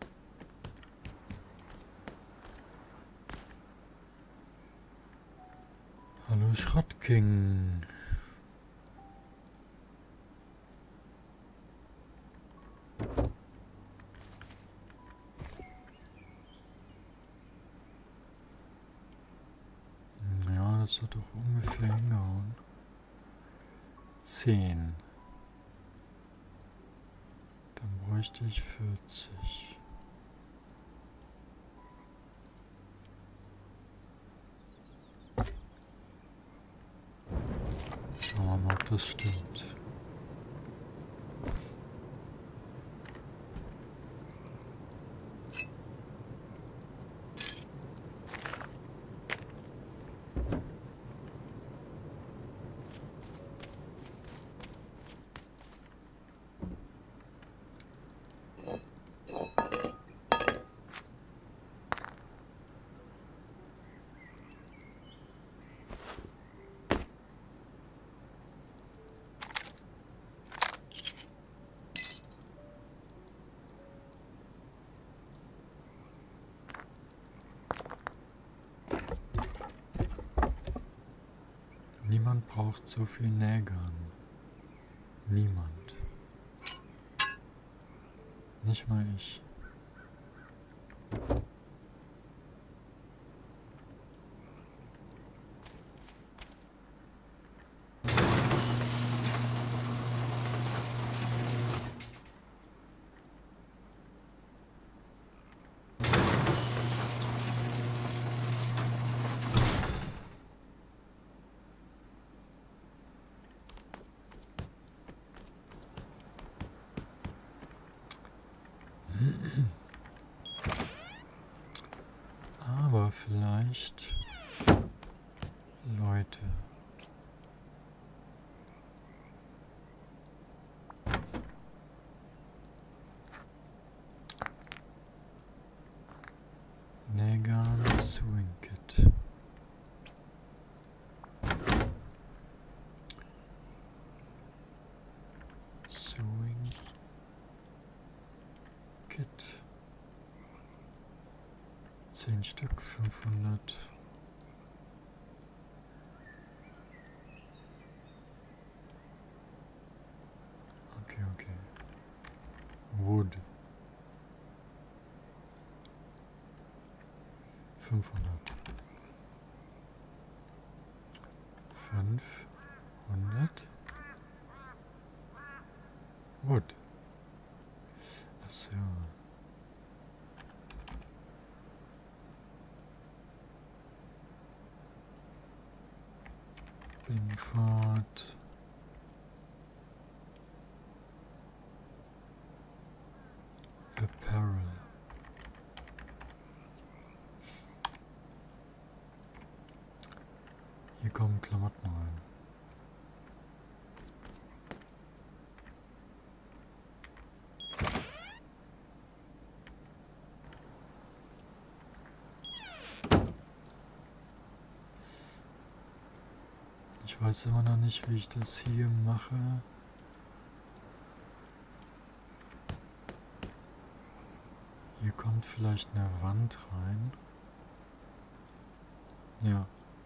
Hallo Schrottking. Ja, das hat doch ungefähr hingehauen. Zehn. Dann bräuchte ich vierzig. Schauen wir mal, ob das stimmt. Niemand braucht so viel Nägern. Niemand. Nicht mal ich. Aber vielleicht, Leute, Nägern Sewing Kit. Sewing Kit. Zehn Stück, fünfhundert. Okay, okay. Wood. fünfhundert. fünfhundert. Wood. Achso. Bingford. Apparel. Hier kommen Klamotten rein. Ich weiß immer noch nicht, wie ich das hier mache. Hier kommt vielleicht eine Wand rein. Ja.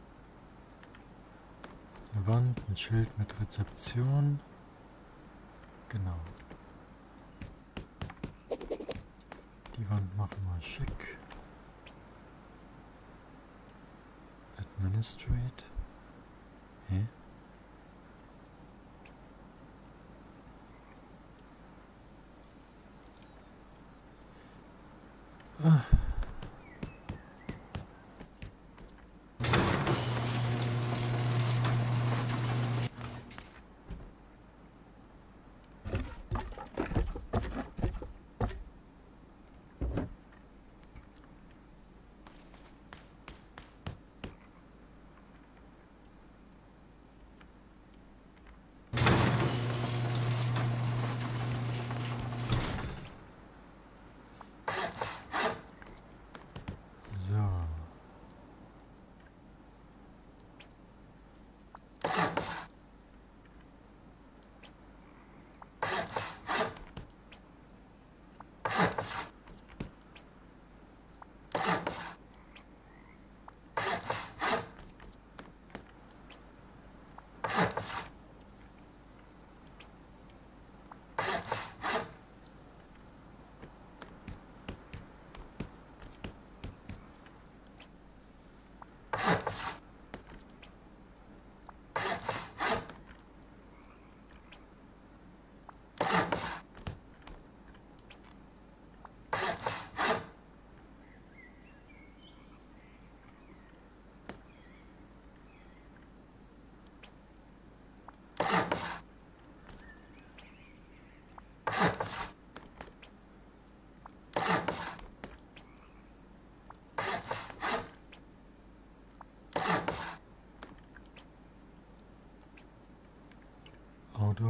Eine Wand, ein Schild mit Rezeption. Genau. Die Wand machen wir schick. Administrate. Hä? Ah.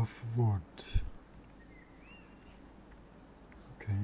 of wood. Okay.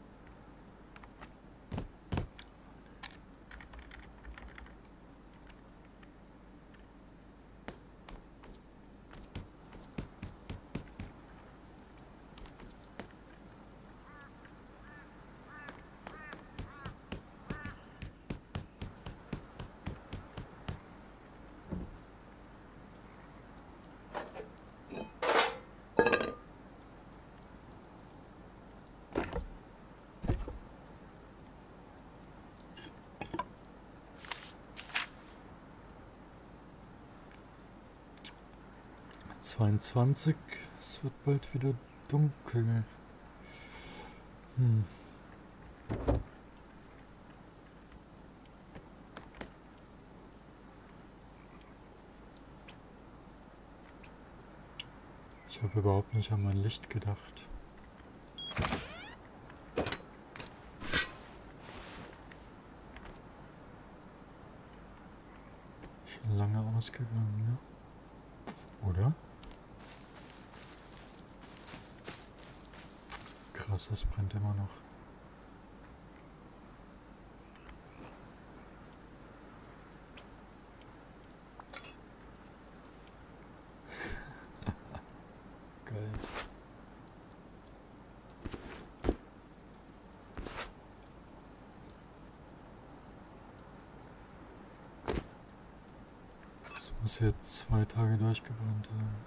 zweiundzwanzig, es wird bald wieder dunkel. Hm. Ich habe überhaupt nicht an mein Licht gedacht. Schon lange ausgegangen, ne? Oder? Krass, das brennt immer noch. Geil. Das muss jetzt zwei Tage durchgebrannt haben.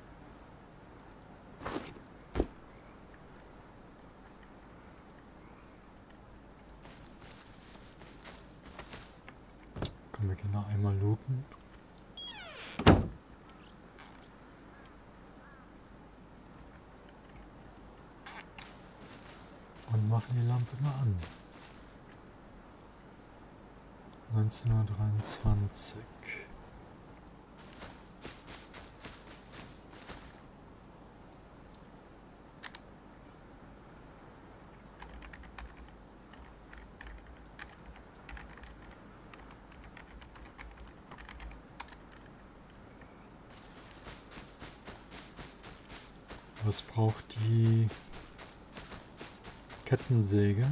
Komm, wir gehen noch einmal looten. Und machen die Lampe mal an. neunzehn Uhr dreiundzwanzig. Was braucht die Kettensäge?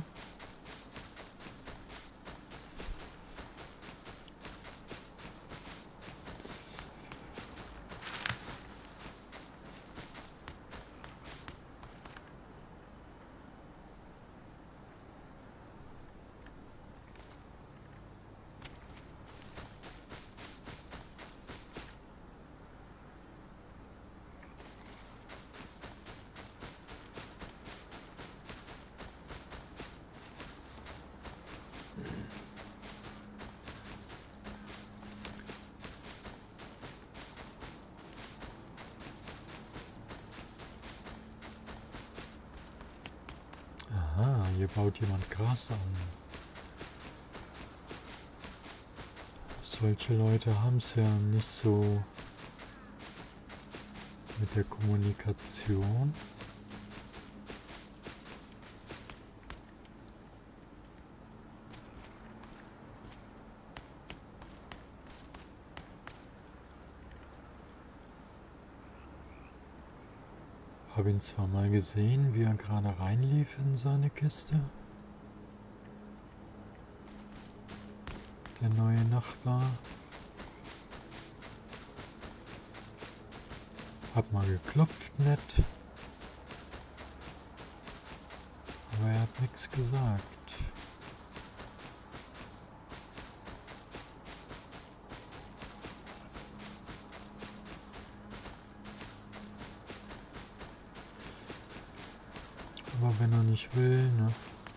Aha, hier baut jemand Gras an. Solche Leute haben es ja nicht so mit der Kommunikation. Habe ihn zwar mal gesehen, wie er gerade reinlief in seine Kiste. Der neue Nachbar. Hab mal geklopft, nett. Aber er hat nichts gesagt. Aber wenn er nicht will, ne?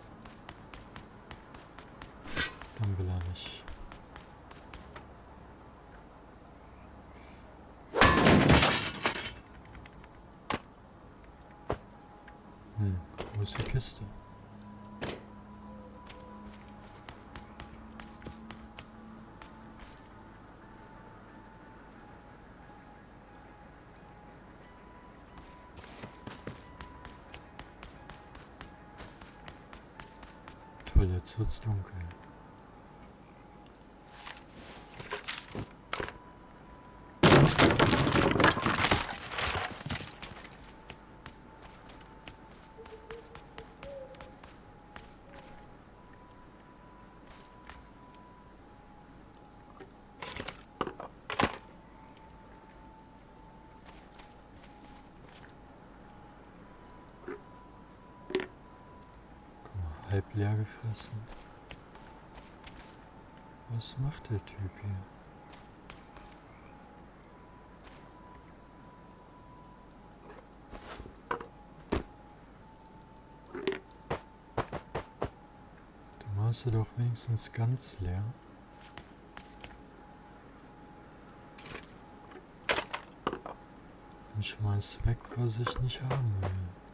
Dann will er nicht. Hm, wo ist die Kiste? Toll, jetzt wird's dunkel. halb leer gefressen. Was macht der Typ hier? Du machst ja doch wenigstens ganz leer. Und schmeiß weg, was ich nicht haben will.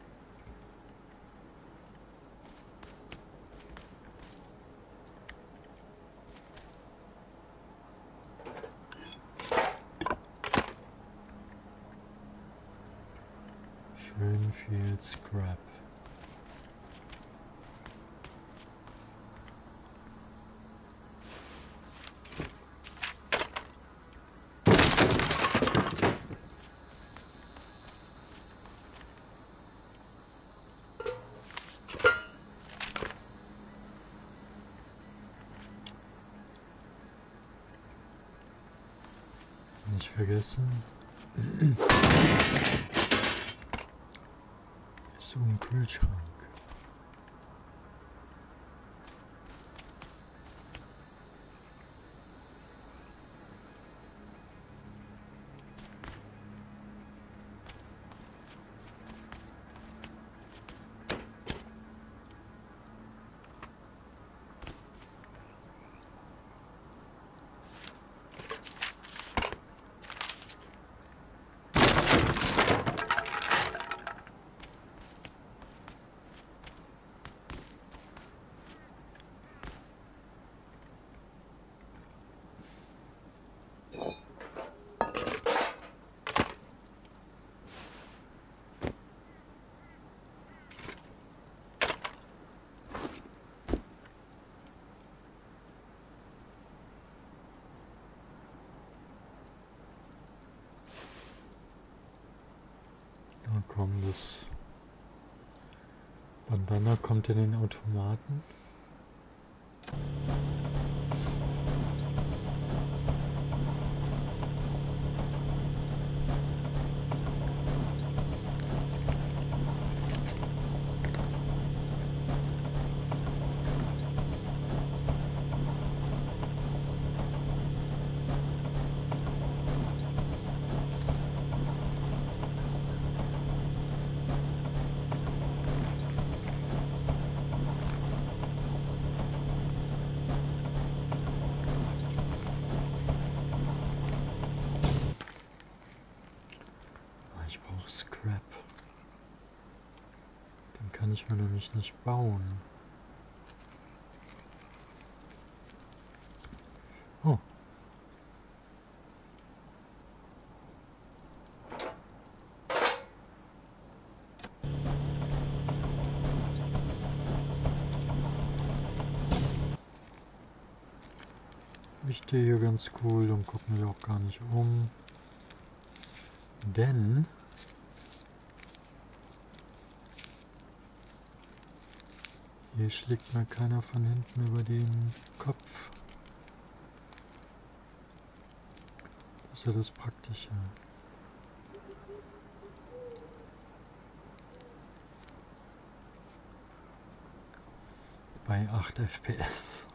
Schön viel Scrap. Nicht vergessen. Ist so ein Kühlschrank. Komm, das Bandana kommt in den Automaten. Ich brauche Scrap. Den kann ich mir nämlich nicht bauen. Oh. Ich stehe hier ganz cool und gucke mich auch gar nicht um. Denn hier schlägt mir keiner von hinten über den Kopf. Das ist ja das Praktische. Bei acht F P S.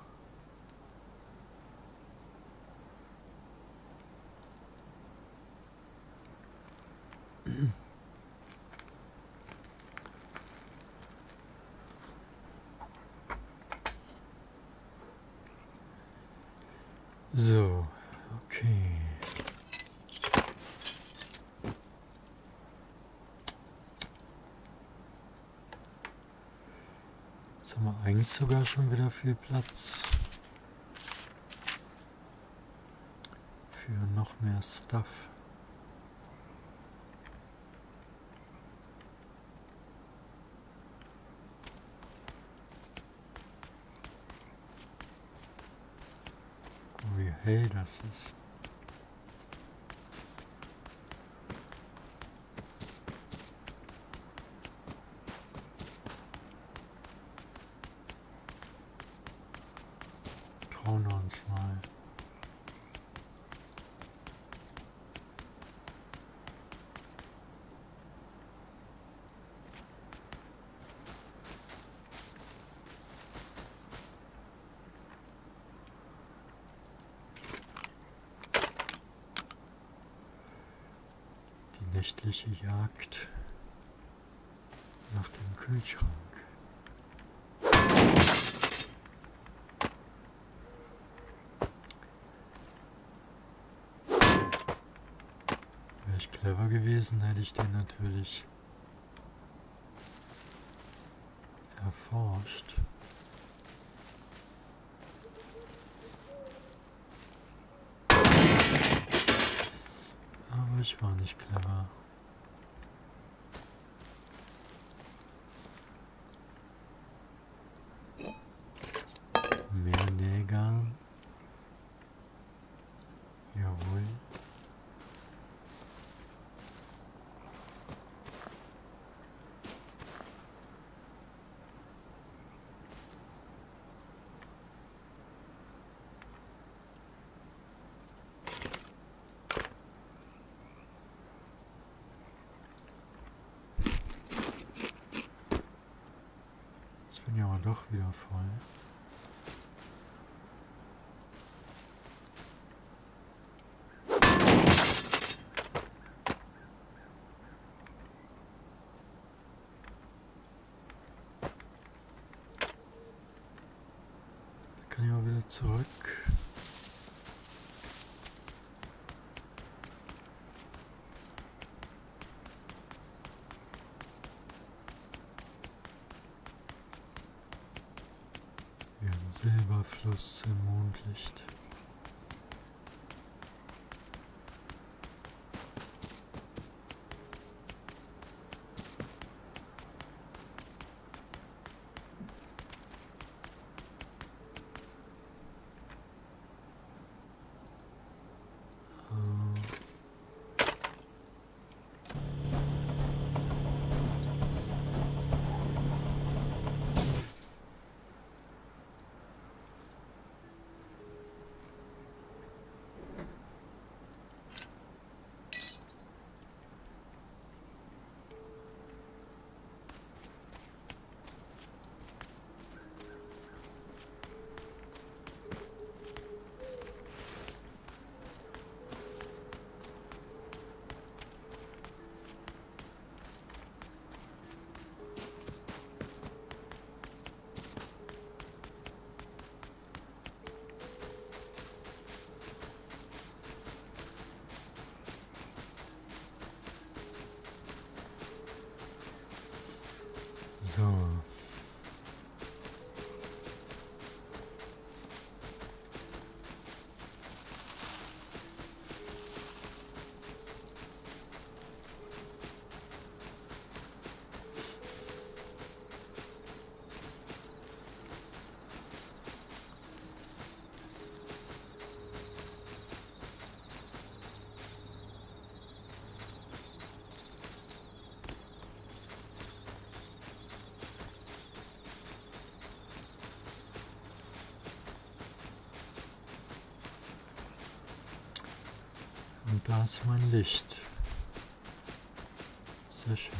So, okay. Jetzt haben wir eigentlich sogar schon wieder viel Platz für noch mehr Stuff. Wie hell das ist. Trauen wir uns mal. Nächtliche Jagd nach dem Kühlschrank. Wäre ich clever gewesen, hätte ich den natürlich erforscht. Aber ich war nicht clever. Mehr Näger. Jawohl. Jetzt bin ich aber doch wieder voll. Da kann ich auch wieder zurück. Silberfluss im Mondlicht. So. Und da ist mein Licht. Sehr schön.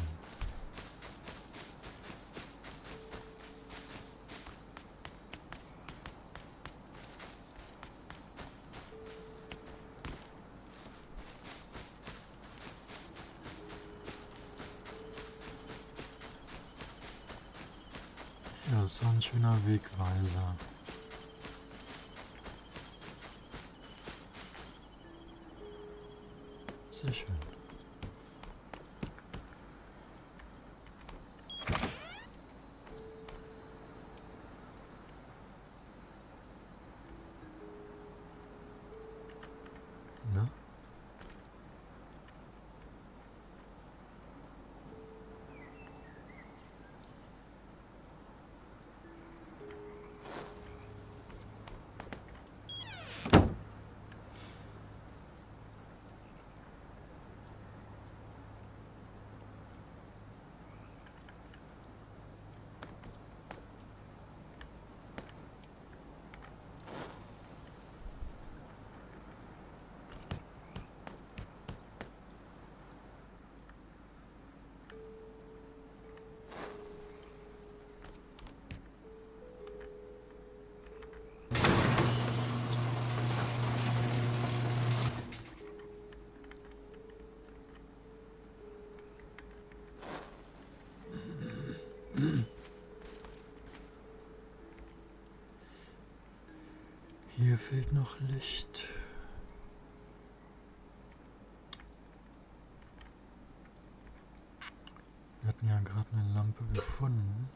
Ja, so ein schöner Wegweiser. Sehr schön. Na? fehlt noch Licht. Wir hatten ja gerade eine Lampe gefunden.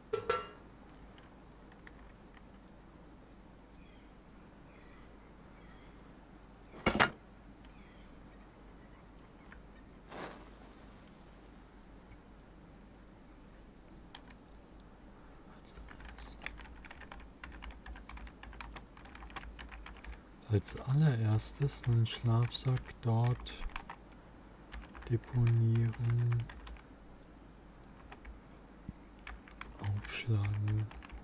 Als allererstes einen Schlafsack dort deponieren, aufschlagen,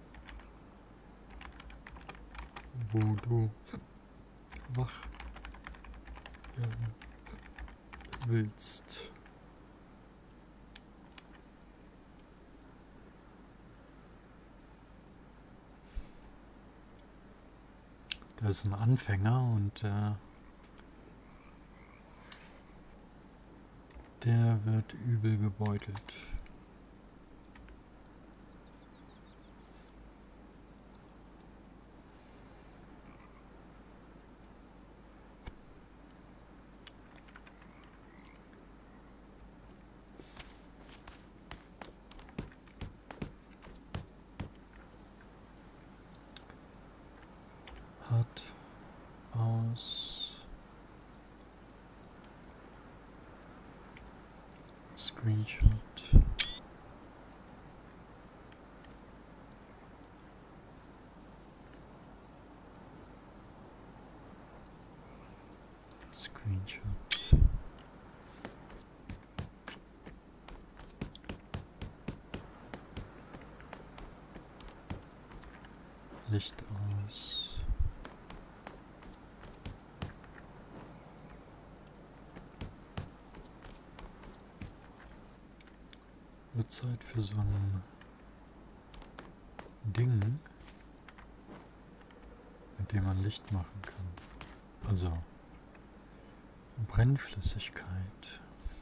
wo du wach werden willst. Das ist ein Anfänger und äh, der wird übel gebeutelt. Hat aus Screenshot Screenshot Licht aus. Wird Zeit für so ein Ding, mit dem man Licht machen kann. Also Brennflüssigkeit.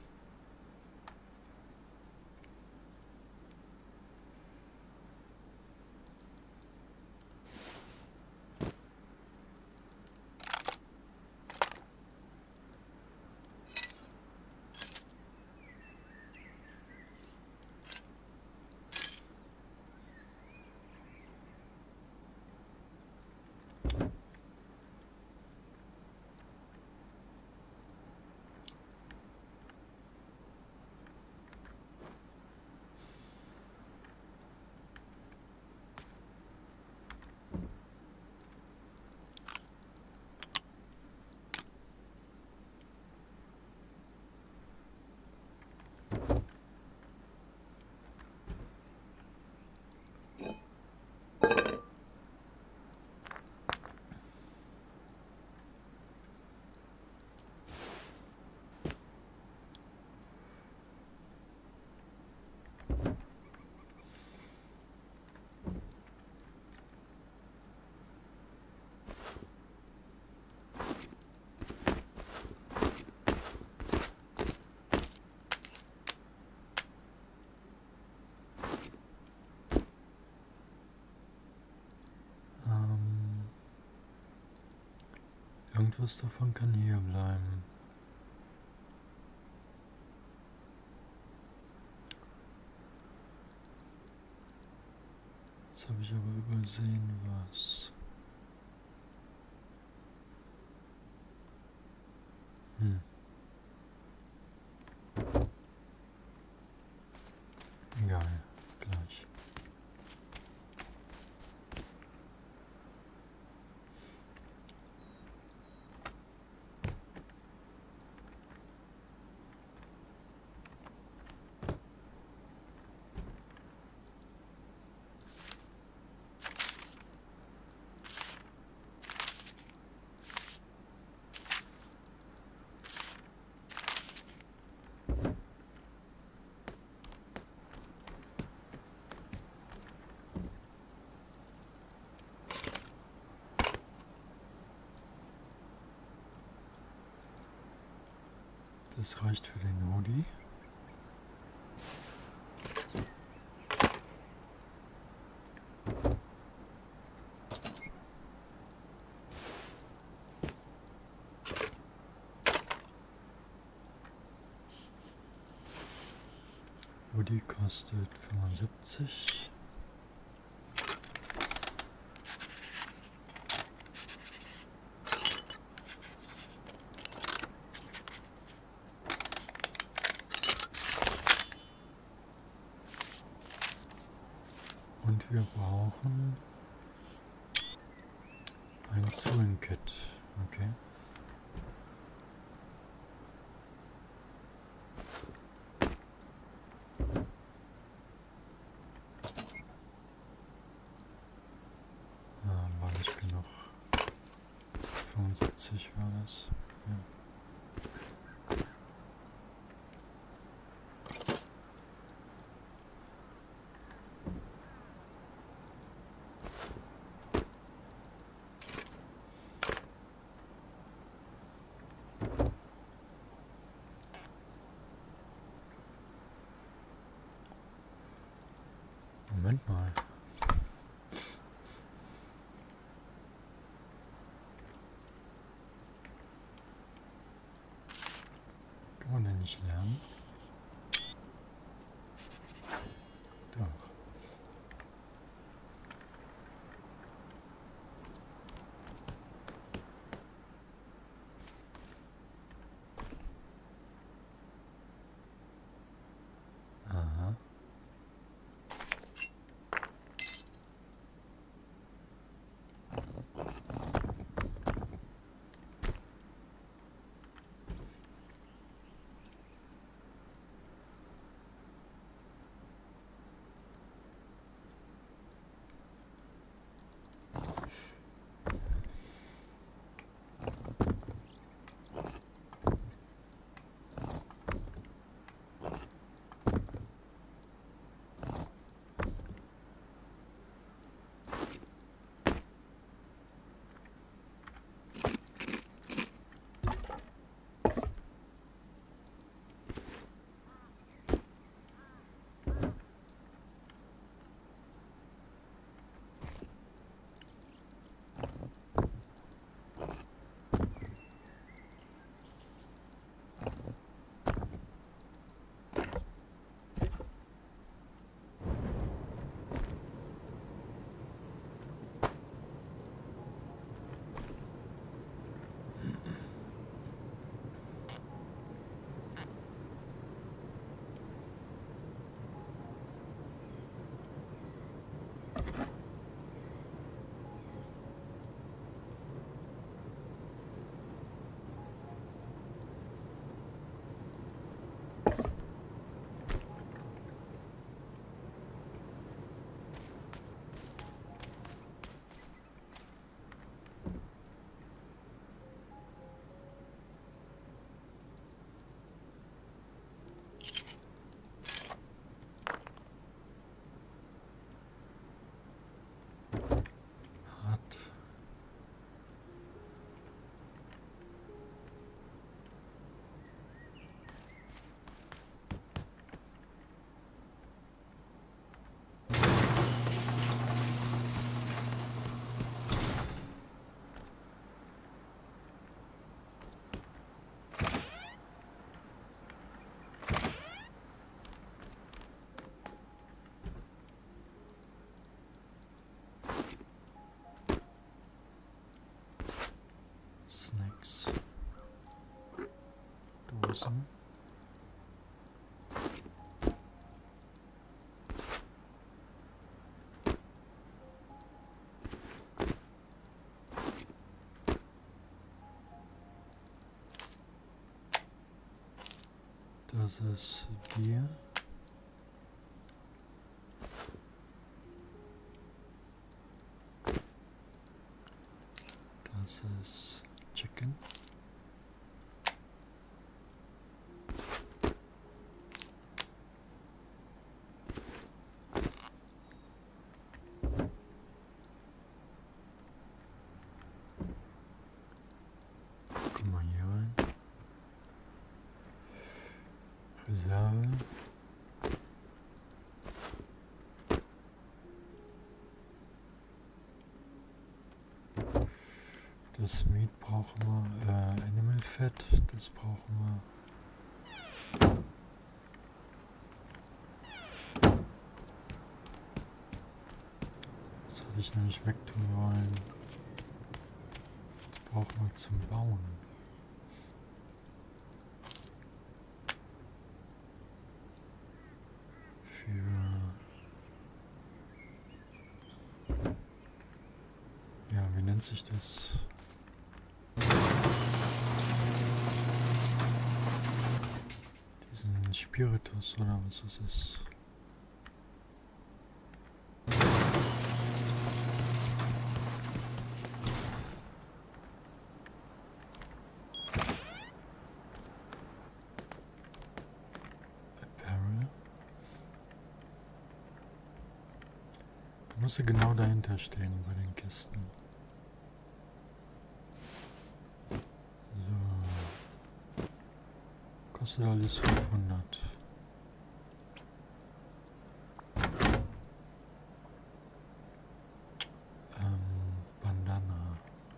Irgendwas davon kann hier bleiben. Jetzt habe ich aber übersehen, was. Hm. Egal, gleich. Das reicht für den Nodi. die kostet fünfundsiebzig. Und wir brauchen ein Sewing Kit. Okay. Ah, war nicht genug. fünfundsiebzig war das. Ja. Moment mal. Kann man denn nicht lernen? Doch. Aha. Hat. Snacks. Dosen. Das ist Bier. Das ist Chicken. Guck mal hier rein. Reserve. Das Meat brauchen wir, äh, Animal Fett, das brauchen wir. Hätte ich nämlich wegtun wollen. Das brauchen wir zum Bauen. Für... Ja, wie nennt sich das? Diesen Spiritus oder was das ist. Apparel. Da muss er genau dahinter stehen bei den Kisten. So. Kostet alles fünfhundert. Ähm, Bandana.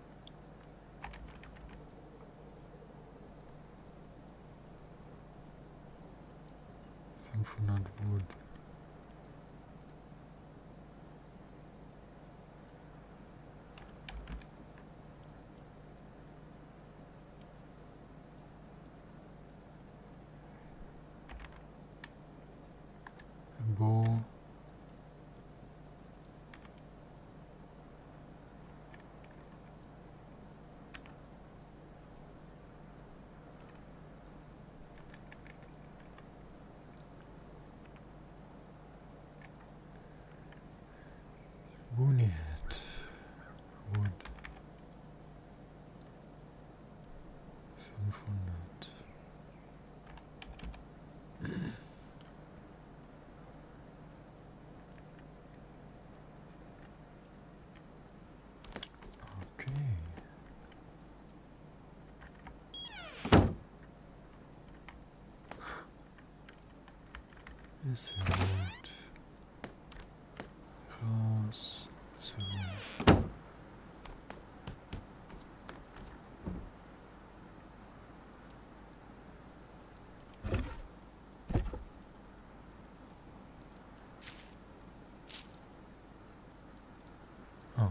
fünfhundert Wood. Bo. Buniet. Wood. fünfhundert. Okay. Ist ja gut. Raus zu. Oh.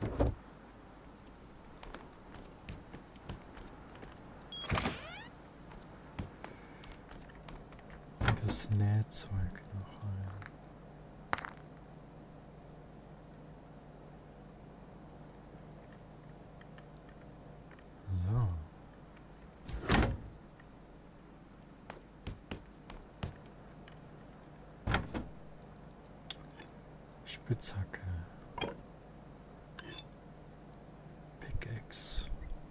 Und das Nähzeug noch rein. So. Spitzhacke. Pickaxe.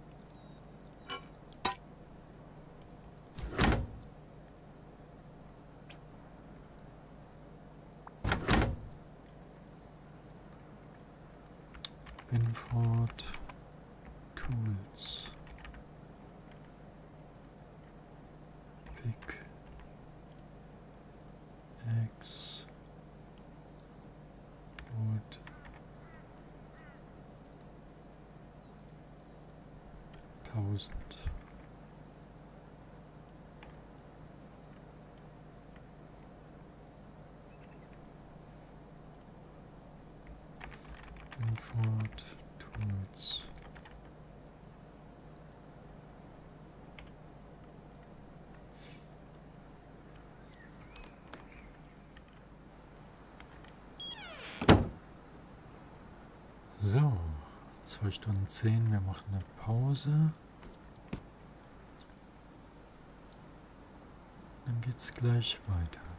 Binford. Tools. Pick. X. Wood. Tausend. Binford. Tools. So, zwei Stunden zehn, wir machen eine Pause. Dann geht's gleich weiter.